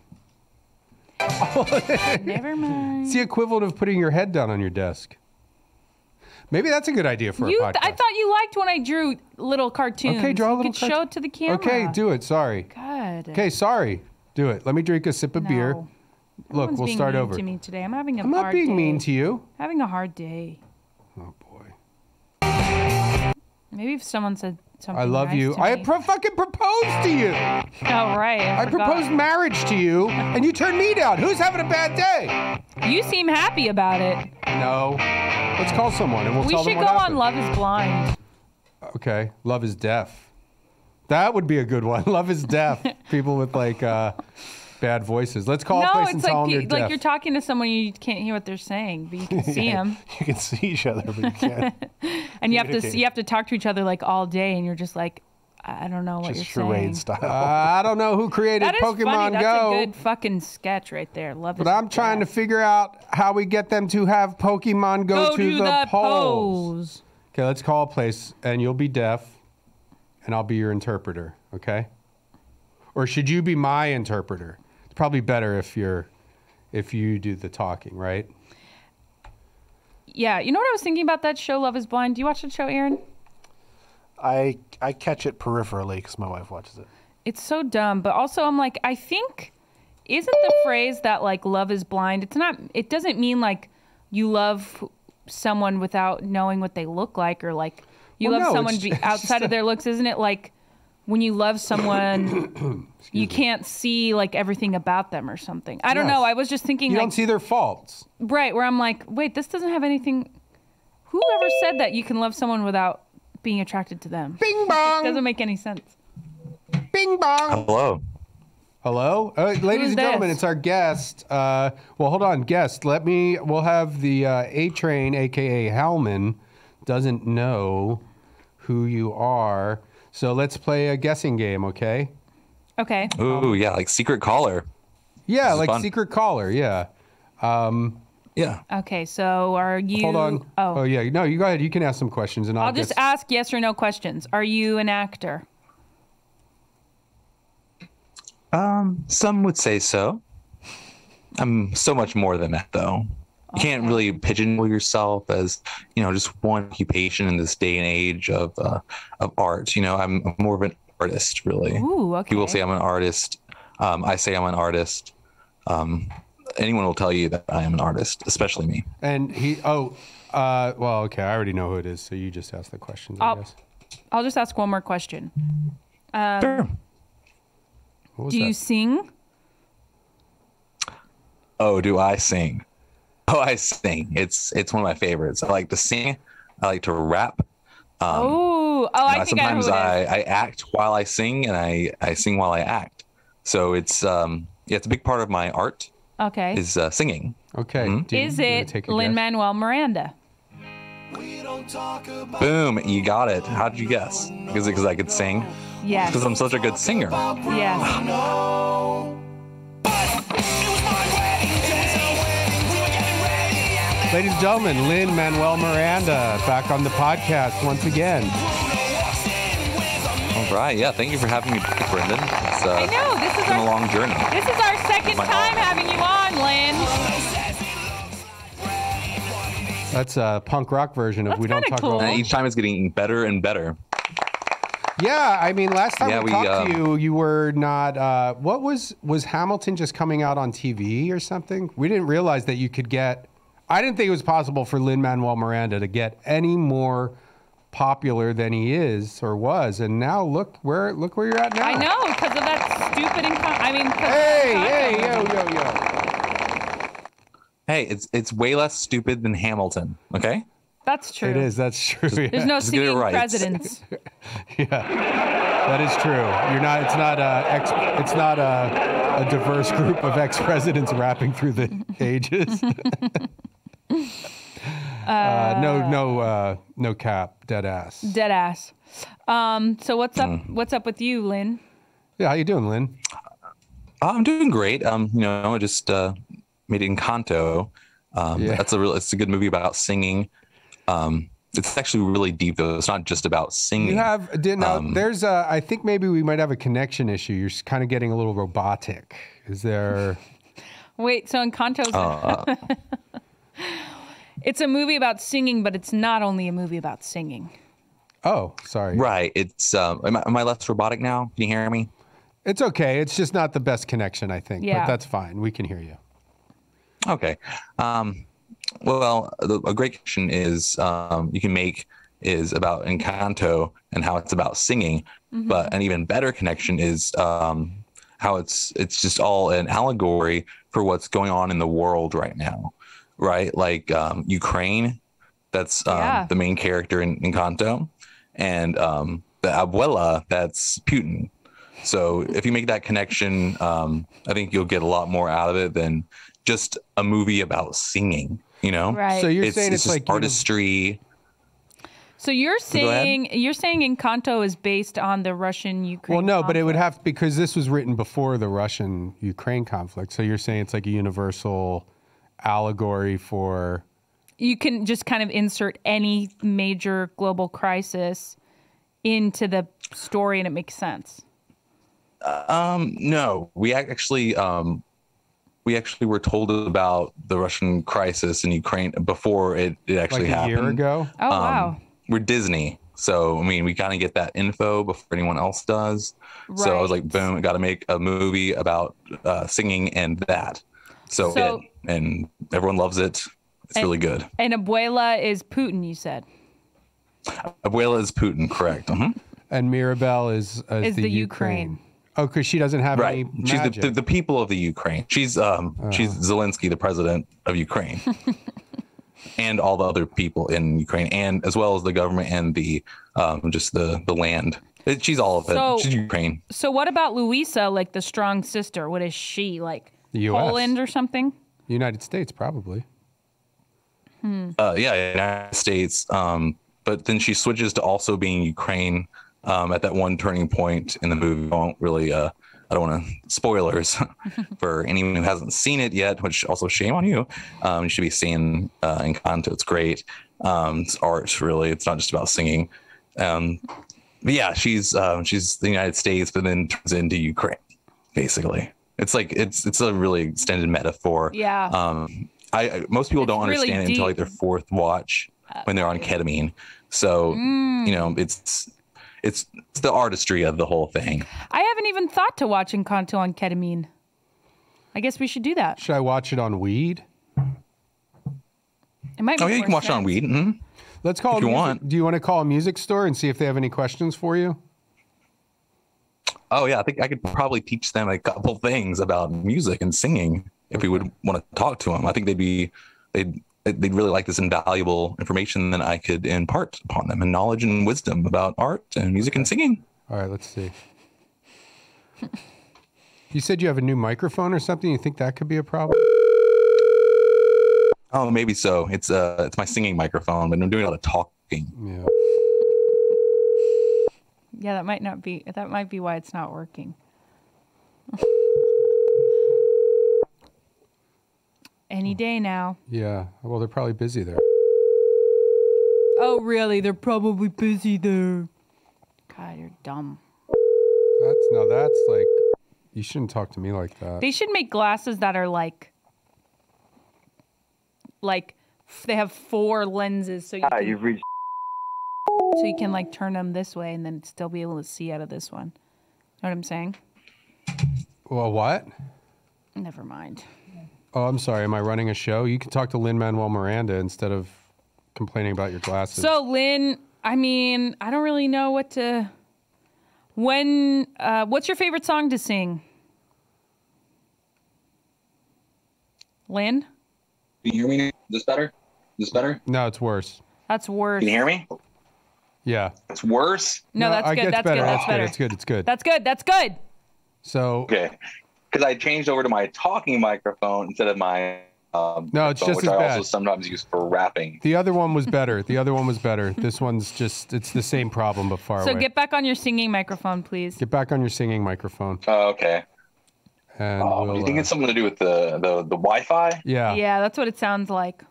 Never mind. It's the equivalent of putting your head down on your desk. Maybe that's a good idea for a podcast. I thought you liked when I drew little cartoons. Okay, draw a little You could show it to the camera. Okay, do it, sorry. God. Okay, sorry. Do it. Let me drink a sip of beer. Look, we'll start being over. mean to me today. I'm having a I'm hard not being day. mean to you. Having a hard day. Oh boy. Maybe if someone said something I love nice you. to I me. fucking proposed to you. Oh, right. I proposed marriage to you, and you turned me down. Who's having a bad day? You seem happy about it. No. Let's call someone, and we'll tell them We should what go happened. on Love is Blind. Okay. Love is deaf. That would be a good one. Love is deaf. People with like bad voices. Let's call a place and tell them you're deaf. Like you're talking to someone, you can't hear what they're saying, but you can see them. You can see each other, but you can't. And you have to talk to each other like all day, and you're just like, I don't know what Just you're charade saying. style. I don't know who created That is Pokemon funny. Go. That's a good fucking sketch right there. Love But I'm trying to figure out how we get them to have Pokemon go to the polls. Okay, let's call a place, and you'll be deaf, and I'll be your interpreter, okay? Or should you be my interpreter? It's probably better if you do the talking, right? Yeah, you know what I was thinking about that show, Love is Blind? Do you watch that show, Aaron? I catch it peripherally because my wife watches it. It's so dumb, but also I'm like, I think, isn't the phrase that like love is blind? It doesn't mean like you love someone without knowing what they look like, or like you love someone outside of their looks. Isn't it like when you love someone, you can't see like everything about them or something? I don't know. I was just thinking you like, don't see their faults. Right, where I'm like, wait, this doesn't have anything. Whoever said that you can love someone without being attracted to them? Bing bong. It doesn't make any sense. Bing bong. Hello. Hello? Ladies and gentlemen, it's our guest. Well, hold on, guest. We'll have the A-Train, a.k.a. Hellman, doesn't know who you are. So let's play a guessing game, okay? Okay. Ooh, yeah, like Secret Caller. Yeah, like fun. Secret Caller, yeah. Yeah. Okay, so are you... Hold on. Oh, yeah. No, you go ahead. You can ask some questions, and I'll just ask yes or no questions. Are you an actor? Some would say so. I'm so much more than that, though. You can't really pigeonhole yourself as, just one occupation in this day and age of art. I'm more of an artist, really. Ooh, okay. People say I'm an artist. I say I'm an artist. Anyone will tell you that I am an artist, especially me. And well, okay, I already know who it is, so you just ask the questions, I guess. I'll just ask one more question. Sure. Do you sing? Oh, do I sing? Oh, I sing. It's one of my favorites. I like to sing. I like to rap. I think sometimes I act while I sing, and I sing while I act. So it's it's a big part of my art. Okay. Is singing. Okay. Mm-hmm. Is it Lin-Manuel Miranda? Boom! You got it. How did you guess? Is it because I could sing? Yes. Because I'm such a good singer. Yes. Ladies and gentlemen, Lin-Manuel Miranda back on the podcast once again. All right. Yeah. Thank you for having me back, Brendan. I know. This is been a long journey. This is our second time having you on, Lynn. That's a punk rock version of We Don't Talk About. And each time it's getting better and better. Yeah, I mean, last time we talked to you, you were not. What was Hamilton just coming out on TV or something? We didn't realize that you could get. I didn't think it was possible for Lin-Manuel Miranda to get any more popular than he is or was, and now look where you're at now. I know, because of that stupid. Yo. Hey, it's way less stupid than Hamilton. Okay. That's true. It is. That's true. There's no singing presidents. Yeah, that is true. You're not. It's not a diverse group of ex-presidents rapping through the ages. No cap. Dead ass. Dead ass. So what's up? What's up with you, Lynn? Yeah, how you doing, Lynn? I'm doing great. I just made Encanto. It's a good movie about singing. It's actually really deep, though. It's not just about singing. There's I think maybe we might have a connection issue. You're kind of getting a little robotic. Is there? Wait, so Encanto's it's a movie about singing, but it's not only a movie about singing. Oh, sorry. Right. It's am I less robotic now? Can you hear me? It's okay. It's just not the best connection, I think. Yeah. But that's fine. We can hear you. Okay. Well, a great question is you can make is about Encanto and how it's about singing, but an even better connection is how it's just all an allegory for what's going on in the world right now, right? Like Ukraine, that's the main character in Encanto, and the abuela, that's Putin. So if you make that connection, I think you'll get a lot more out of it than just a movie about singing. Right. So you're saying it's like artistry. So you're saying Encanto is based on the Russian-Ukraine. Well, no, conflict. but it would have because this was written before the Russian-Ukraine conflict. So you're saying it's like a universal allegory for. You can just kind of insert any major global crisis into the story, and it makes sense. No, we actually were told about the Russian crisis in Ukraine before it actually happened. A year ago? Oh, wow. We're Disney. So, I mean, we kind of get that info before anyone else does. Right. So I was like, boom, got to make a movie about singing and that. So and everyone loves it. It's really good. And Abuela is Putin, you said. Abuela is Putin, correct. Mm-hmm. And Mirabelle is the Ukraine. Oh, because she doesn't have any magic. She's the people of the Ukraine. She's Zelensky, the president of Ukraine, and all the other people in Ukraine, and as well as the government and the just the land. She's all of it. She's Ukraine. So what about Luisa, like the strong sister? What is she, like Poland or something? United States, probably. United States. But then she switches to also being Ukraine. At that one turning point in the movie, I won't really I don't want to spoilers for anyone who hasn't seen it yet, which also shame on you. You should be seeing Encanto. It's great. It's art, really. It's not just about singing. But yeah, she's the United States, but then turns into Ukraine, basically. It's like it's a really extended metaphor. Yeah. Most people don't really understand it until like their fourth watch when they're on ketamine. So you know, it's the artistry of the whole thing. I haven't even thought to watch Encanto on ketamine. I guess we should do that. Should I watch it on weed? It might. Oh yeah, you can watch it on weed. Mm-hmm. Let's call. If you want. Do you want to call a music store and see if they have any questions for you? Oh yeah, I think I could probably teach them a couple things about music and singing if we would want to talk to them. I think they'd really like this invaluable information that I could impart upon them, and knowledge and wisdom about art and music and singing. All right, let's see. You said you have a new microphone or something. You think that could be a problem? Oh, maybe so. It's my singing microphone, but I'm doing a lot of talking. Yeah. Yeah, that might be why it's not working. Any day now. Yeah. Well, they're probably busy there. Oh, really? They're probably busy there. God, you're dumb. That's like, you shouldn't talk to me like that. They should make glasses that are like they have 4 lenses, so you've reached. So you can like turn them this way and then still be able to see out of this one. Know what I'm saying? Well, what? Never mind. Oh, I'm sorry. Am I running a show? You can talk to Lin-Manuel Miranda instead of complaining about your glasses. So Lynn, I mean, I don't really know what to. What's your favorite song to sing? Lynn? Can you hear me? This better? This better? No, it's worse. That's worse. Can you hear me? Yeah. It's worse? No, that's good. That's good. That's better. It's good. It's good. That's good. That's good. So. Okay. Because I changed over to my talking microphone instead of my no, it's just which as I bad. also sometimes use for rapping. The other one was better. This one's just, it's the same problem, but far away. So get back on your singing microphone, please. Get back on your singing microphone. Oh, okay. And do you think it's something to do with the Wi-Fi? Yeah. Yeah, that's what it sounds like.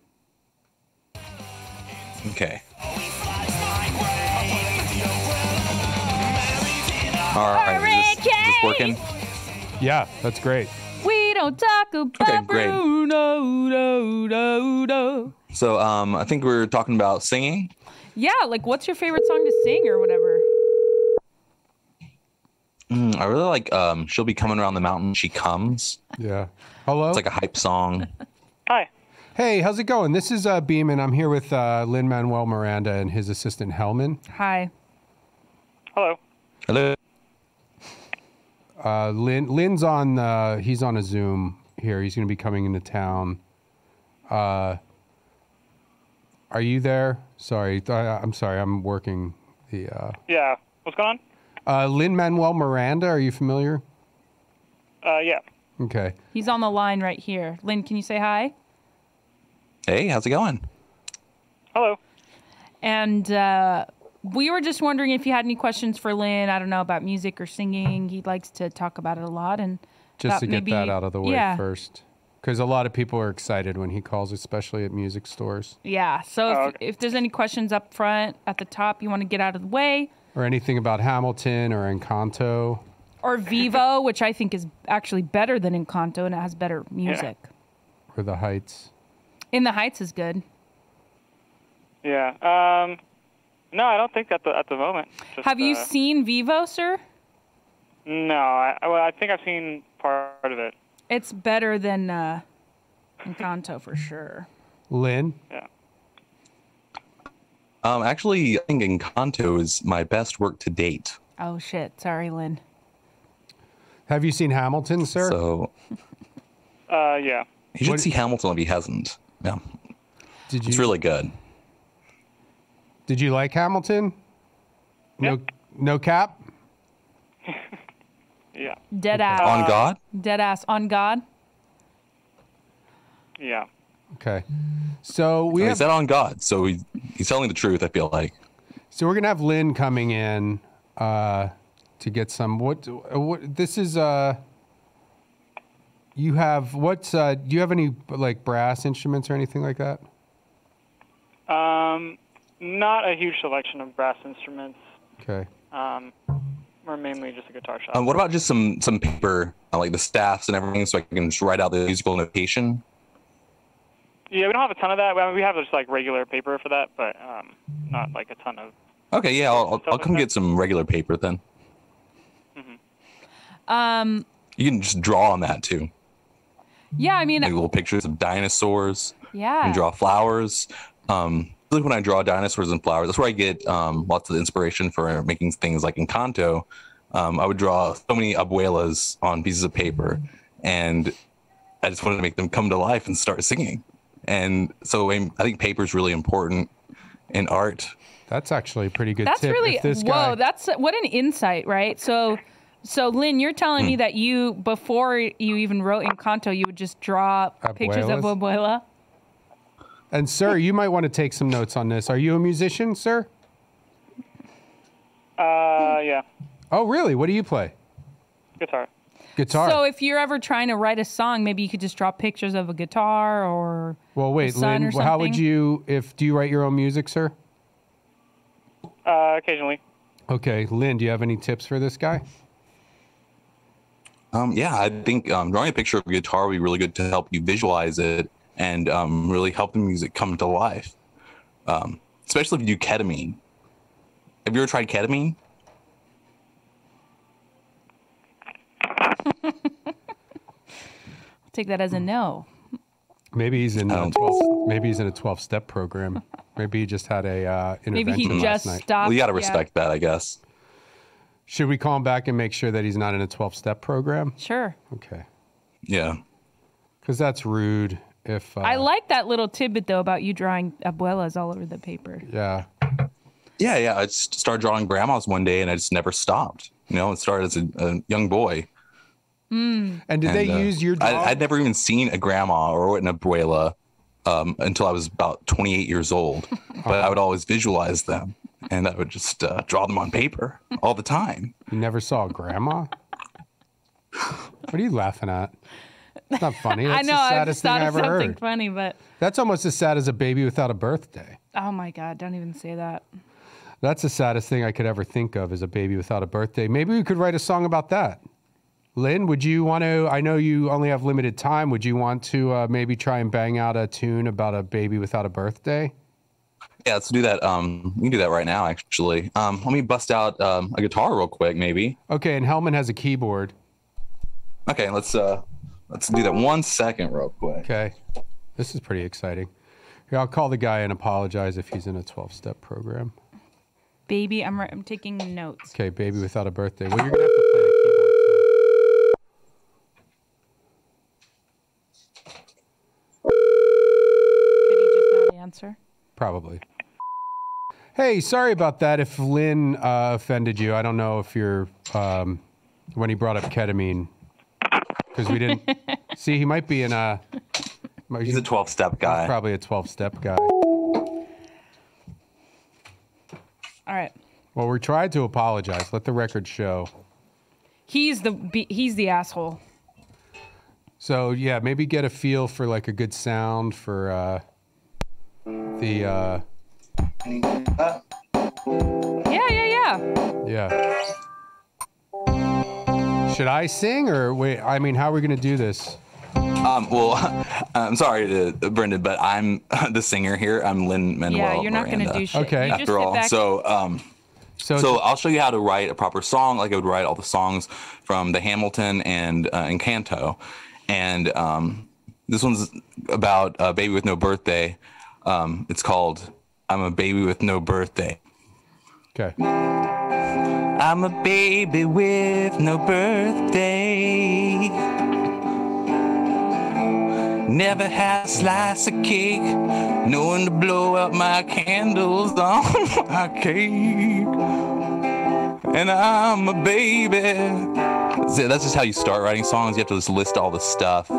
Okay. All right. Is this working? Yeah, that's great. We don't talk about Bruno. So I think we're talking about singing. Yeah, like what's your favorite song to sing or whatever? I really like She'll Be Coming Around the Mountain, She Comes. Yeah. Hello? It's like a hype song. Hi. Hey, how's it going? This is Beeman. I'm here with Lin-Manuel Miranda and his assistant Hellman. Hi. Hello. Hello. Lynn's on, he's on a Zoom here. He's going to be coming into town. Are you there? Sorry. I'm sorry. I'm working the... Yeah. What's going on? Lin-Manuel Miranda, are you familiar? Yeah. Okay. He's on the line right here. Lynn, can you say hi? Hey, how's it going? Hello. And we were just wondering if you had any questions for Lynn. I don't know, about music or singing. He likes to talk about it a lot. And just to get that out of the way first. Because a lot of people are excited when he calls, especially at music stores. Yeah. So if there's any questions up front at the top you want to get out of the way. Or anything about Hamilton or Encanto. Or Vivo, which I think is actually better than Encanto, and it has better music. Yeah. Or The Heights. In the Heights is good. Yeah. No, I don't think at the moment. Just, have you seen Vivo, sir? No, I think I've seen part of it. It's better than Encanto for sure. Lynn? Yeah. Actually, I think Encanto is my best work to date. Oh, shit. Sorry, Lynn. Have you seen Hamilton, sir? So, yeah. You should see Hamilton if he hasn't. Yeah. It's really good. Did you like Hamilton? Yep. No cap? Yeah. Dead ass. On God? Dead ass. On God? Yeah. Okay. So he said on God, so he's telling the truth, I feel like. So we're going to have Lynn coming in to to get some. What this is? You have what? Do you have any like brass instruments or anything like that? Not a huge selection of brass instruments. Okay. We're mainly just a guitar shop. What about just some paper, like the staffs and everything, so I can just write out the musical notation? Yeah, we don't have a ton of that. I mean, we have just like regular paper for that, but not like a ton of. Okay, yeah, I'll come get some regular paper then. Mm-hmm. You can just draw on that too. Yeah, I mean, like little pictures of dinosaurs. Yeah. You can draw flowers. Really, when I draw dinosaurs and flowers, that's where I get lots of inspiration for making things like Encanto. I would draw so many abuelas on pieces of paper, and I just wanted to make them come to life and start singing. And so I think paper is really important in art. That's actually a pretty good that's tip. Really, whoa, that's what an insight, right? So Lynn, you're telling me that you, before you even wrote Encanto, you would just draw pictures of abuela? And sir, you might want to take some notes on this. Are you a musician, sir? Yeah. Oh, really? What do you play? Guitar. Guitar. So if you're ever trying to write a song, maybe you could just draw pictures of a guitar or wait, the sun Lynn, or something. how would you, do you write your own music, sir? Occasionally. Okay, Lynn, do you have any tips for this guy? Yeah, I think drawing a picture of a guitar would be really good to help you visualize it and really help the music come to life. Especially if you do ketamine. Have you ever tried ketamine? Take that as a no. Maybe he's in a 12-step program. Maybe he just had a intervention maybe he just last night. stopped. Well, you got to respect that, I guess. Should we call him back and make sure that he's not in a 12-step program? Sure. Okay. Yeah. Because that's rude. If I like that little tidbit though about you drawing abuelas all over the paper. Yeah. Yeah. I just started drawing grandmas one day, and I just never stopped. You know, it started as a young boy. Mm. And did they use your drawing? I'd never even seen a grandma or an abuela until I was about 28 years old. But I would always visualize them, and I would just draw them on paper all the time. You never saw a grandma? What are you laughing at? It's not funny. That's I know. the I saddest just thing thought I of ever something heard. funny, but That's almost as sad as a baby without a birthday. oh my God, don't even say that. That's the saddest thing I could ever think of, is a baby without a birthday. Maybe we could write a song about that. Lynn, would you want to, I know you only have limited time, would you want to maybe try and bang out a tune about a baby without a birthday? Yeah, let's do that. We can do that right now, actually. Let me bust out a guitar real quick, maybe. Okay, and Hellman has a keyboard. Okay, let's do that 1 second real quick. Okay, this is pretty exciting. Here, I'll call the guy and apologize if he's in a 12-step program. Baby, I'm taking notes. Okay, baby without a birthday. Well, you're gonna have to play the keyboard too. Did he just not answer? Probably. Hey, sorry about that. If Lynn offended you, I don't know if you're when he brought up ketamine, because we didn't see. He might be in a. He's a 12-step guy. He's probably a 12-step guy. All right. Well, we tried to apologize. Let the record show. He's the asshole. So yeah, maybe get a feel for like a good sound for the. Yeah. Should I sing or wait? I mean, how are we gonna do this? Well, I'm sorry, Brendan, but I'm the singer here. I'm Lin-Manuel Yeah, you're not Miranda, gonna do shit. Okay. You just after sit all, back. so I'll show you how to write a proper song, like I would write all the songs from the Hamilton and Encanto. And this one's about a baby with no birthday. It's called "I'm a Baby with No Birthday." Okay. I'm a baby with no birthday. Never had a slice of cake. No one to blow out my candles on my cake. And I'm a baby. That's just how you start writing songs. You have to just list all the stuff.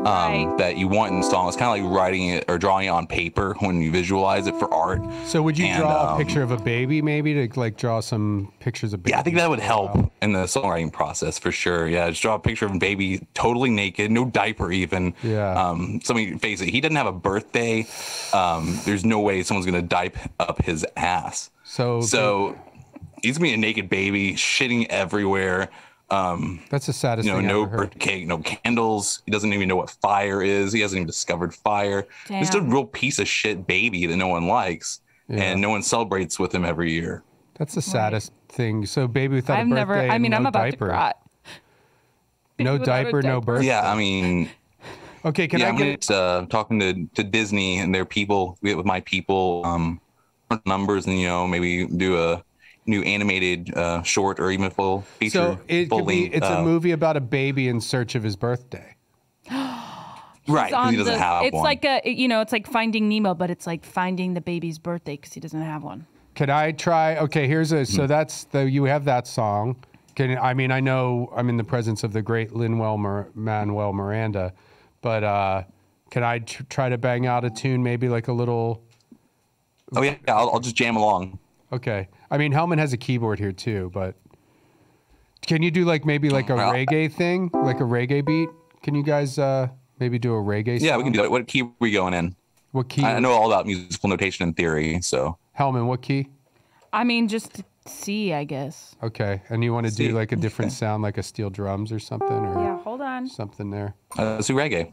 that you want in the song. It's kind of like writing it or drawing it on paper when you visualize it for art. So would you draw a picture of a baby, maybe, to like draw some pictures of babies? Yeah, I think that would help in the songwriting process for sure. Yeah, just draw a picture of a baby totally naked, no diaper even. Yeah. Somebody face it. He doesn't have a birthday. There's no way someone's gonna diaper up his ass. So he's gonna be a naked baby, shitting everywhere. That's the saddest thing no I've ever heard. birthday cake, no candles. He doesn't even know what fire is. He hasn't even discovered fire. Damn. Just a real piece of shit baby that no one likes, and no one celebrates with him every year. That's the saddest thing. So baby without a birthday, I'm no about diaper. to cry. No diaper, no birthday. Yeah, I mean, okay. Can I get talking to Disney and their people with my people numbers, and maybe do a new animated short or even full feature. So it could be. It's a movie about a baby in search of his birthday. Right, because he doesn't have one. It's like it's like Finding Nemo, but it's like finding the baby's birthday because he doesn't have one. Could I try? Okay, here's so that's you have that song. I know I'm in the presence of the great Lin-Manuel Miranda, but can I try to bang out a tune, maybe like a little? Oh yeah, I'll just jam along. Okay. I mean, Hellman has a keyboard here too, but can you do maybe a reggae thing, like a reggae beat? Can you guys maybe do a reggae song? Yeah, we can do it. What key are we going in? What key? I know all about musical notation and theory, so. Hellman, what key? I mean, just C, I guess. Okay. And you want to do like a different sound, like a steel drums or something? Or yeah, hold on. Something there. Let's do reggae.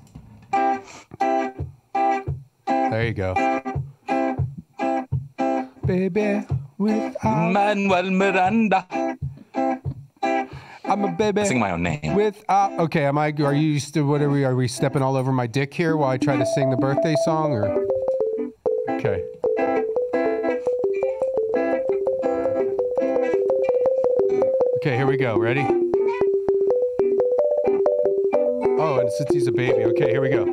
There you go. Baby, without Manuel Miranda. I'm a baby. Sing my own name. Okay, are you still, are we stepping all over my dick here while I try to sing the birthday song, or? Okay. Okay, here we go. Ready? Oh, and since he's a baby. Okay, here we go.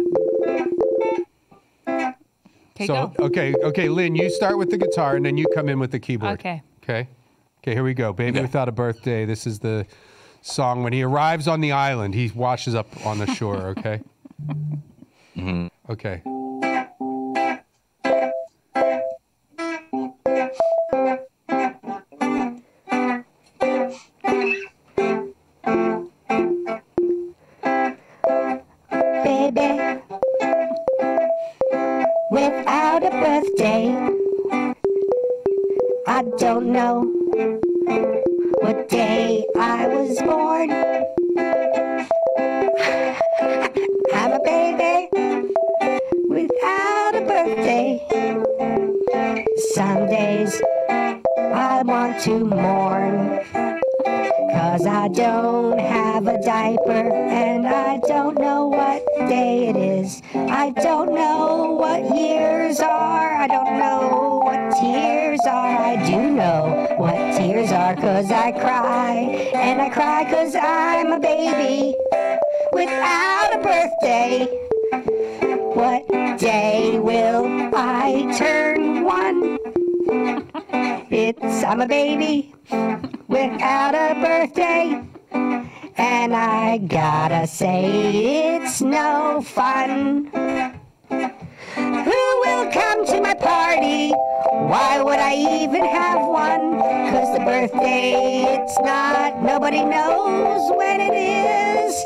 Okay, Lynn, you start with the guitar and then you come in with the keyboard. Okay. Okay, here we go. Baby Without a Birthday. This is the song when he arrives on the island. He washes up on the shore, okay? Mm-hmm. Okay. Baby, without a birthday, I don't know what day I was born. I'm a baby without a birthday. Some days I want to mourn, 'cause I don't have a diaper and I don't know what day it is. I don't know what years are. I don't know what tears are. I do know what tears are, 'cause I cry. And I cry 'cause I'm a baby without a birthday. What day will I turn one? I'm a baby without a birthday. And I gotta say it's no fun. Who will come to my party? Why would I even have one? 'Cause the birthday, it's not, nobody knows when it is.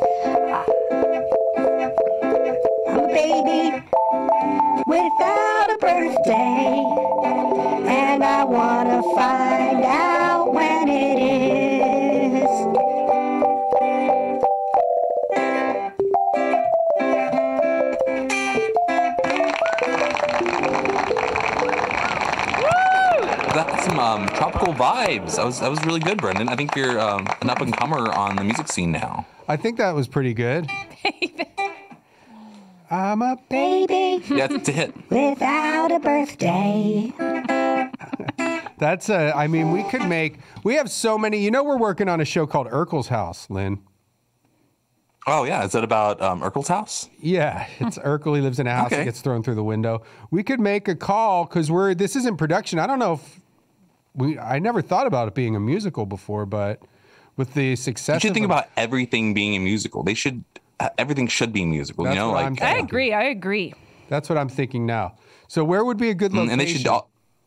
I'm a baby without a birthday, and I wanna find out when it is. That's some tropical vibes. That was really good, Brendan. I think you're an up and comer on the music scene now. I think that was pretty good. I'm a baby. Yeah, it's a hit. Without a birthday. That's I mean, we have so many, we're working on a show called Urkel's House, Lynn. Oh, yeah. Is that about Urkel's house? Yeah, it's Urkel. He lives in a house that gets thrown through the window. We could make a call because this is in production. I don't know if I never thought about it being a musical before, but with the success, you should think about everything being a musical. They should everything should be musical. That's you know, what like I'm I agree. I agree. That's what I'm thinking now. So where would be a good location? And they should.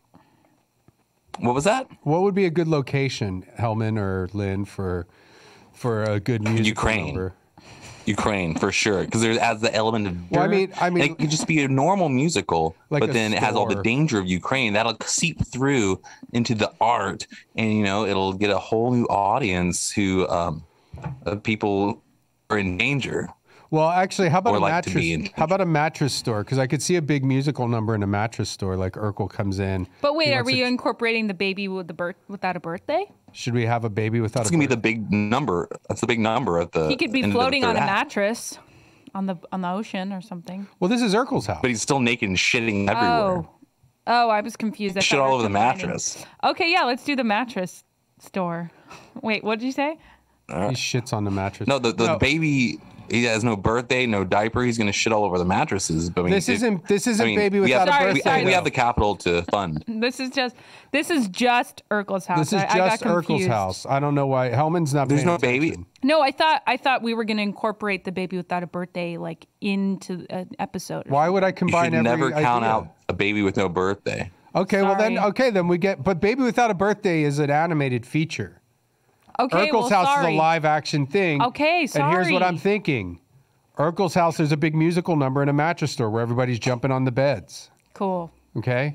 What was that? What would be a good location, Hellman or Lynn, for a good music Ukraine. Ukraine for sure, because there adds the element of dirt. Well, I mean, it could just be a normal musical, like but then it has all the danger of Ukraine that'll seep through into the art, and you know it'll get a whole new audience who of people are in danger. Well, actually, how about a Or like mattress? to be in- How about a mattress store? Because I could see a big musical number in a mattress store, like Urkel comes in. But wait, He are wants we to- incorporating the baby without a birthday? Should we have a baby without That's a gonna be birth- the big number. That's the big number at the. He could be end of the floating on third a act. mattress on the ocean or something. Well, this is Urkel's house. But he's still naked and shitting everywhere. Oh, I was confused. I Shit thought we all were over the combining. mattress. Okay, yeah, let's do the mattress store. Wait, what did you say? He shits on the mattress. No, the baby. He has no birthday, no diaper. He's gonna shit all over the mattresses. But I mean, This isn't baby we have, without a Sorry, birthday. sorry. we have the capital to fund. This is just Urkel's house. This is I got just Urkel's confused. house. I don't know why Hellman's not. There's paying no baby. attention. No, I thought we were going to incorporate the baby without a birthday like into an episode. Why would I You combine should every never count idea? out a baby with no birthday. Okay, well Sorry. then we get. But Baby Without a Birthday is an animated feature. Okay, Urkel's well, house sorry. is a live action thing. Okay, And here's what sorry. I'm thinking. Urkel's house is a big musical number in a mattress store where everybody's jumping on the beds. Cool. Okay.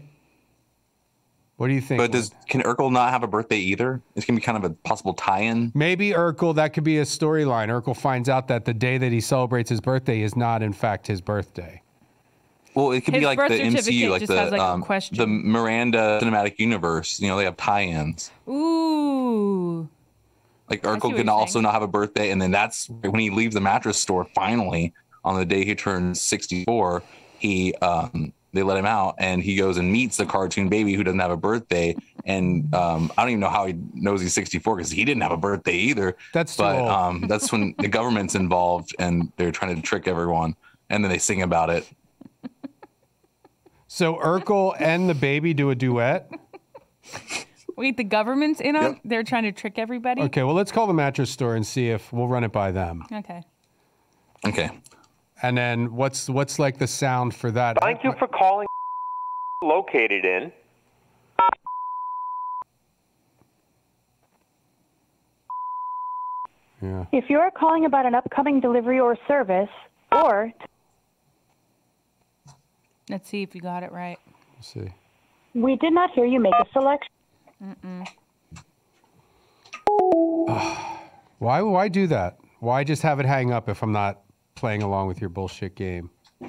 What do you think? But can Urkel not have a birthday either? It's gonna be kind of a possible tie-in. Maybe Urkel, that could be a storyline. Urkel finds out that the day that he celebrates his birthday is not, in fact, his birthday. Well, it could His be like birth the MCU, certificate like just has, like, a the question. Miranda Cinematic Universe. You know, they have tie-ins. Ooh. Like what Urkel you're can also saying. not have a birthday, and then that's when he leaves the mattress store. Finally, on the day he turns 64, they let him out, and he goes and meets the cartoon baby who doesn't have a birthday. And I don't even know how he knows he's 64 because he didn't have a birthday either. That's too but old. that's when the government's involved and they're trying to trick everyone, and then they sing about it. So Urkel and the baby do a duet? Wait, the government's in on? Yep. They're trying to trick everybody? Okay, well, let's call the mattress store and see if we'll run it by them. Okay. Okay. And then what's like the sound for that? Thank you for calling located in. Yeah. If you are calling about an upcoming delivery or service, or Let's see if you got it right. Let's see. we did not hear you make a selection. Mm-mm. Why do that? Why just have it hang up if I'm not playing along with your bullshit game?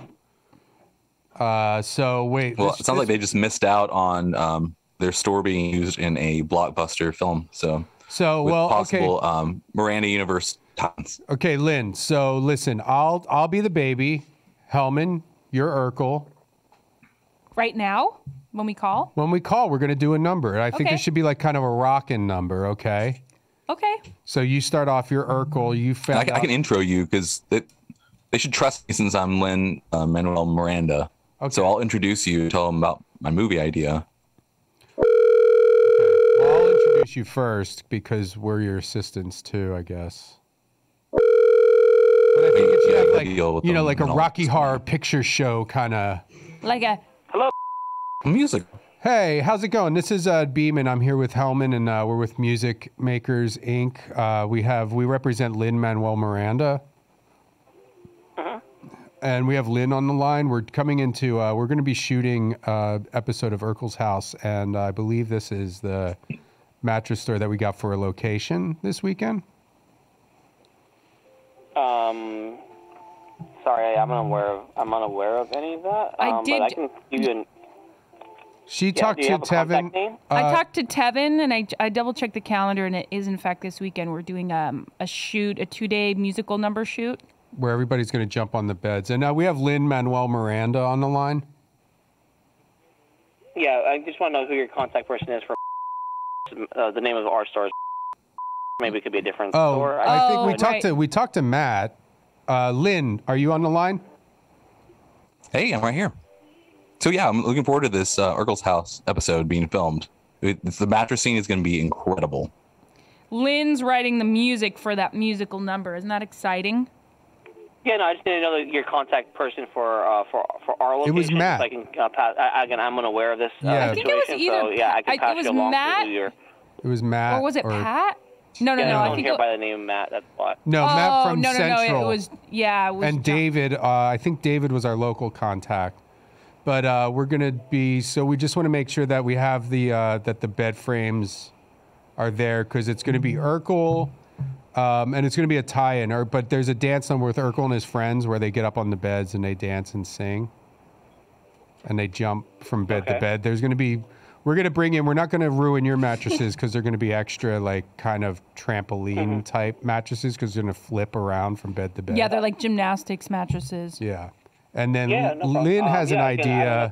So wait. Well, it sounds like they just missed out on their store being used in a blockbuster film. So with well, possible Miranda Universe tons. Okay, Lynn. So listen, I'll be the baby. Hellman, you're Urkel. Right now, when we call? When we call, we're gonna do a number. And I think Okay. it should be like kind of a rockin' number, okay? Okay. So you start off your Urkel. You found I can intro you because they should trust me since I'm Lin Manuel Miranda. Okay. So I'll introduce you, tell them about my movie idea. Well, I'll introduce you first because we're your assistants too, I guess. But I think it should have like, you know, like a Rocky Horror Picture Show kind of. Like a music. Hey, how's it going? This is Beeman. I'm here with Hellman, and we're with Music Makers Inc. We represent Lin Manuel Miranda. And we have Lynn on the line. We're coming into, we're going to be shooting an episode of Urkel's House, and I believe this is the mattress store that we got for a location this weekend. Sorry, I'm unaware of any of that. I did- But I can give you an. She Yeah, talked do you to have a contact Tevin. name? I talked to Tevin, and I double-checked the calendar, and it is, in fact, this weekend. We're doing a 2-day musical number shoot. Where everybody's going to jump on the beds. And now we have Lin Manuel Miranda on the line. Yeah, I just want to know who your contact person is for the name of our store. Maybe it could be a different Oh, store. I think don't know. we talked to Matt. Lynn, are you on the line? Hey, I'm right here. So yeah, I'm looking forward to this Urkel's House episode being filmed. The mattress scene is going to be incredible. Lynn's writing the music for that musical number. Isn't that exciting? Yeah, no, I just need to know your contact person for our location. It was Matt. So I can pass. Again, I'm unaware of this Yeah. I think it was situation, either. so yeah, I can pass it was you along Matt, to your. It was Matt. or was it Pat? No, Yeah, I don't think hear it, by the name of Matt. That's why. No, Matt from no, Central. it was it was And David, I think David was our local contact. But we're gonna be, so we just want to make sure that we have that the bed frames are there, because it's gonna be Urkel, and it's gonna be a tie-in. But there's a dance number with Urkel and his friends where they get up on the beds and they dance and sing, and they jump from bed to bed. There's gonna be, we're gonna bring in. We're not gonna ruin your mattresses because they're gonna be extra, like kind of trampoline type mattresses, because they're gonna flip around from bed to bed. Yeah, they're like gymnastics mattresses. Yeah. And then Yeah, no problem. Lynn has an again, idea.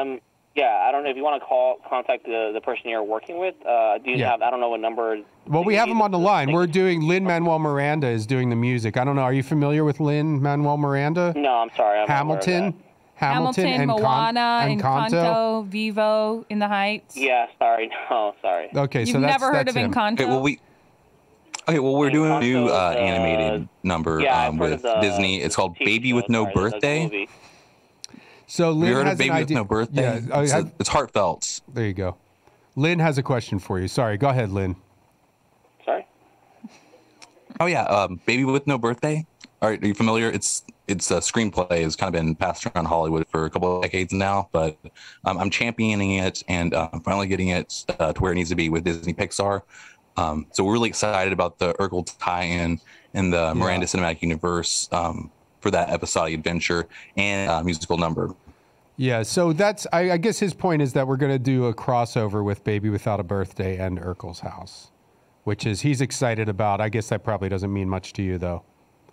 I don't know if you want to contact the person you're working with. Do you have? I don't know what number. Well, we have him on the line. We're doing Lin-Manuel Miranda is doing the music. I don't know. Are you familiar with Lin-Manuel Miranda? No, I'm sorry. I'm Hamilton, and Moana, Encanto. Encanto, Vivo, In the Heights. Yeah, sorry. No, sorry. Okay, so You've that's never heard of him. Encanto? We're doing a new animated number I've heard with of Disney. It's called Baby with No Birthday. So Lynn you heard has of Baby an with idea. No Birthday? Yeah, It's heartfelt. There you go. Lynn has a question for you. Sorry, go ahead, Lynn. Sorry. Oh yeah, Baby with No Birthday. All right, are you familiar? It's a screenplay. It's kind of been passed around Hollywood for a couple of decades now, but I'm championing it, and I'm finally getting it to where it needs to be with Disney Pixar. So we're really excited about the Urkel tie-in in the Miranda Cinematic Universe for that episodic adventure and musical number. Yeah, so that's, I guess his point is that we're going to do a crossover with Baby Without a Birthday and Urkel's House, which is he's excited about. I guess that probably doesn't mean much to you, though.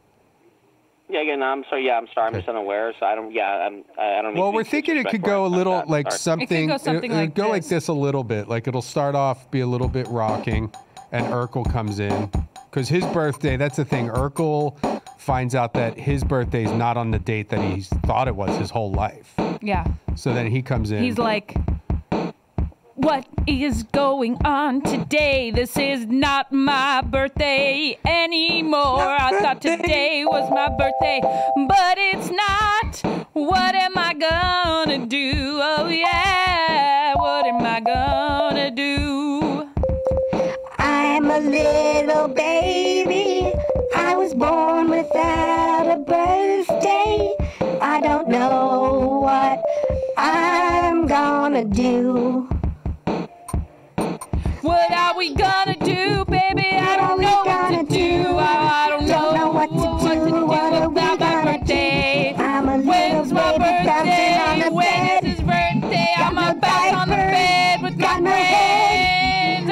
Yeah, again, I'm sorry. I'm just unaware, so I don't. Yeah, I don't. Well, we're thinking it could go a little like something. It could go something like go like this a little bit. Like it'll start off, be a little bit rocking, and Urkel comes in because his birthday. That's the thing. Urkel finds out that his birthday is not on the date that he thought it was his whole life. Yeah. So then he comes in. He's like, what is going on today? This is not my birthday anymore. I thought today was my birthday, but it's not. What am I gonna do? Oh yeah, what am I gonna do? I'm a little baby. I was born without a birthday. I don't know what I'm gonna do. What are we gonna do, baby? I don't know what to do. I don't know what to do about my birthday. When's my birthday? When is his birthday? I'm about on the bed with my friends.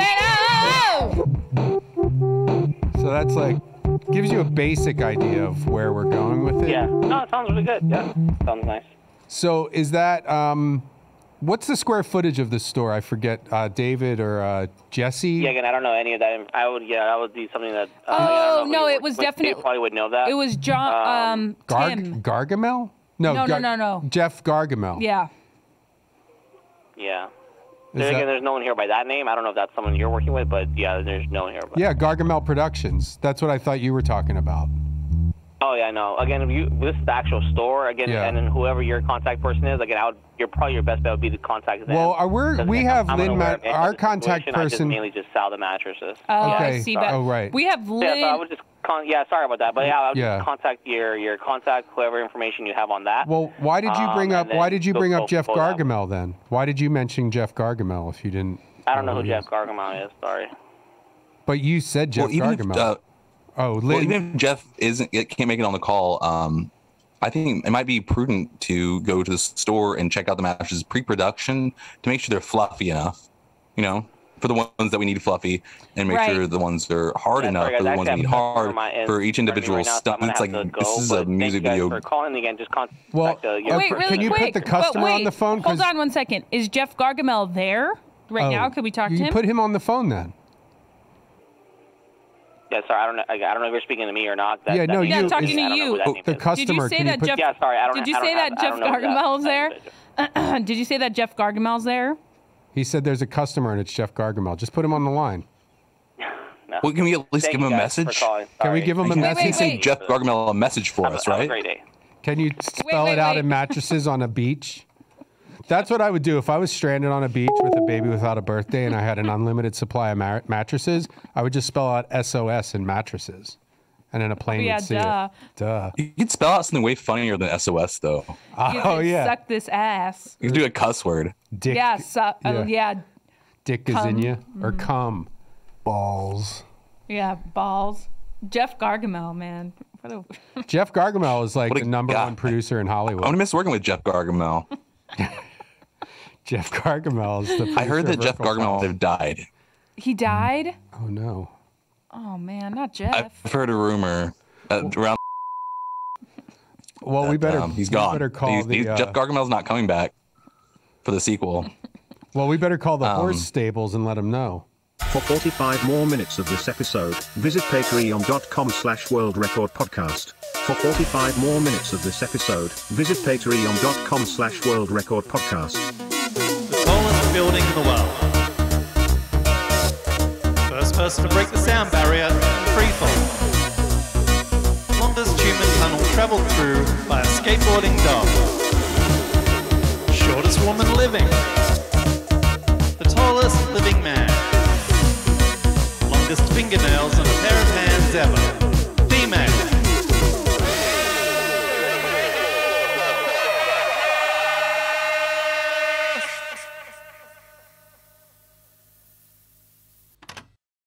So that's like gives you a basic idea of where we're going with it. Yeah. No, it sounds really good. Yeah. Sounds nice. So is that what's the square footage of the store? I forget. David or Jesse? Yeah, again, I don't know any of that. That would be something that. No, it was definitely. You probably would know that. It was John. Tim. Gargamel? No. Jeff Gargamel. Yeah. Yeah. There's no one here by that name. I don't know if that's someone you're working with, but yeah, there's no one here. Yeah, Gargamel Productions. That's what I thought you were talking about. Oh yeah, no. Again, if this is the actual store again, and then whoever your contact person is, again, your best bet would be to contact them. Well, we have Lynn, our contact person. I just mainly just sell the mattresses. Oh, I see that. Oh, right. We have Lynn. Yeah, so I would just sorry about that, but I would just contact your contact, whoever information you have on that. Well, why did you bring up Jeff Gargamel then? Why did you mention Jeff Gargamel if you didn't? I don't know who Jeff Gargamel is. Sorry. But you said Jeff Gargamel. Well, even if Jeff can't make it on the call, I think it might be prudent to go to the store and check out the mattresses pre-production to make sure they're fluffy enough, for the ones that we need fluffy, and make sure the ones that are hard enough for the ones we need hard for each individual stuff. It's like this is a music video. For calling again, just contact. Well, wait, really can you quick. put the customer on the phone? Hold on 1 second. Is Jeff Gargamel there right now? Could we talk to him? You put him on the phone then. Yeah, sorry, I don't know if you're speaking to me or not. I'm talking to you. The customer. Did you say that Jeff? Yeah, sorry, I don't. Did you say that Jeff Gargamel's there? Did you say that Jeff Gargamel's there? He said there's a customer and it's Jeff Gargamel. Just put him on the line. No, Dana. Well, can we at least give him a message? Can we give him a message? Can say Jeff Gargamel a message for us, right? Have a great day. Can you spell it out in mattresses on a beach? That's what I would do if I was stranded on a beach with a baby without a birthday and I had an unlimited supply of mattresses. I would just spell out SOS in mattresses, and then a plane would see it. Duh. You could spell out something way funnier than SOS, though. Oh yeah. Suck this ass. You could do a cuss word. Dick. Yeah. Yeah. Dick is in you or cum. Balls. Yeah, balls. Jeff Gargamel, man. Jeff Gargamel is like the #1 producer in Hollywood. I'm gonna miss working with Jeff Gargamel. Jeff Gargamel is the producer. I heard that Jeff Gargamel have died. He died? Oh no. Oh man, not Jeff. I've heard a rumor around. Well, that, we better. He's gone. Better call Jeff Gargamel's not coming back for the sequel. Well, we better call the horse stables and let them know. For 45 more minutes of this episode, visit patreon.com/worldrecordpodcast. For 45 more minutes of this episode, visit patreon.com/worldrecordpodcast. The tallest building in the world. First person to break the sound barrier in freefall. Longest human tunnel traveled through by a skateboarding dog. Shortest woman living. The tallest living man. Longest fingernails on a pair of hands ever.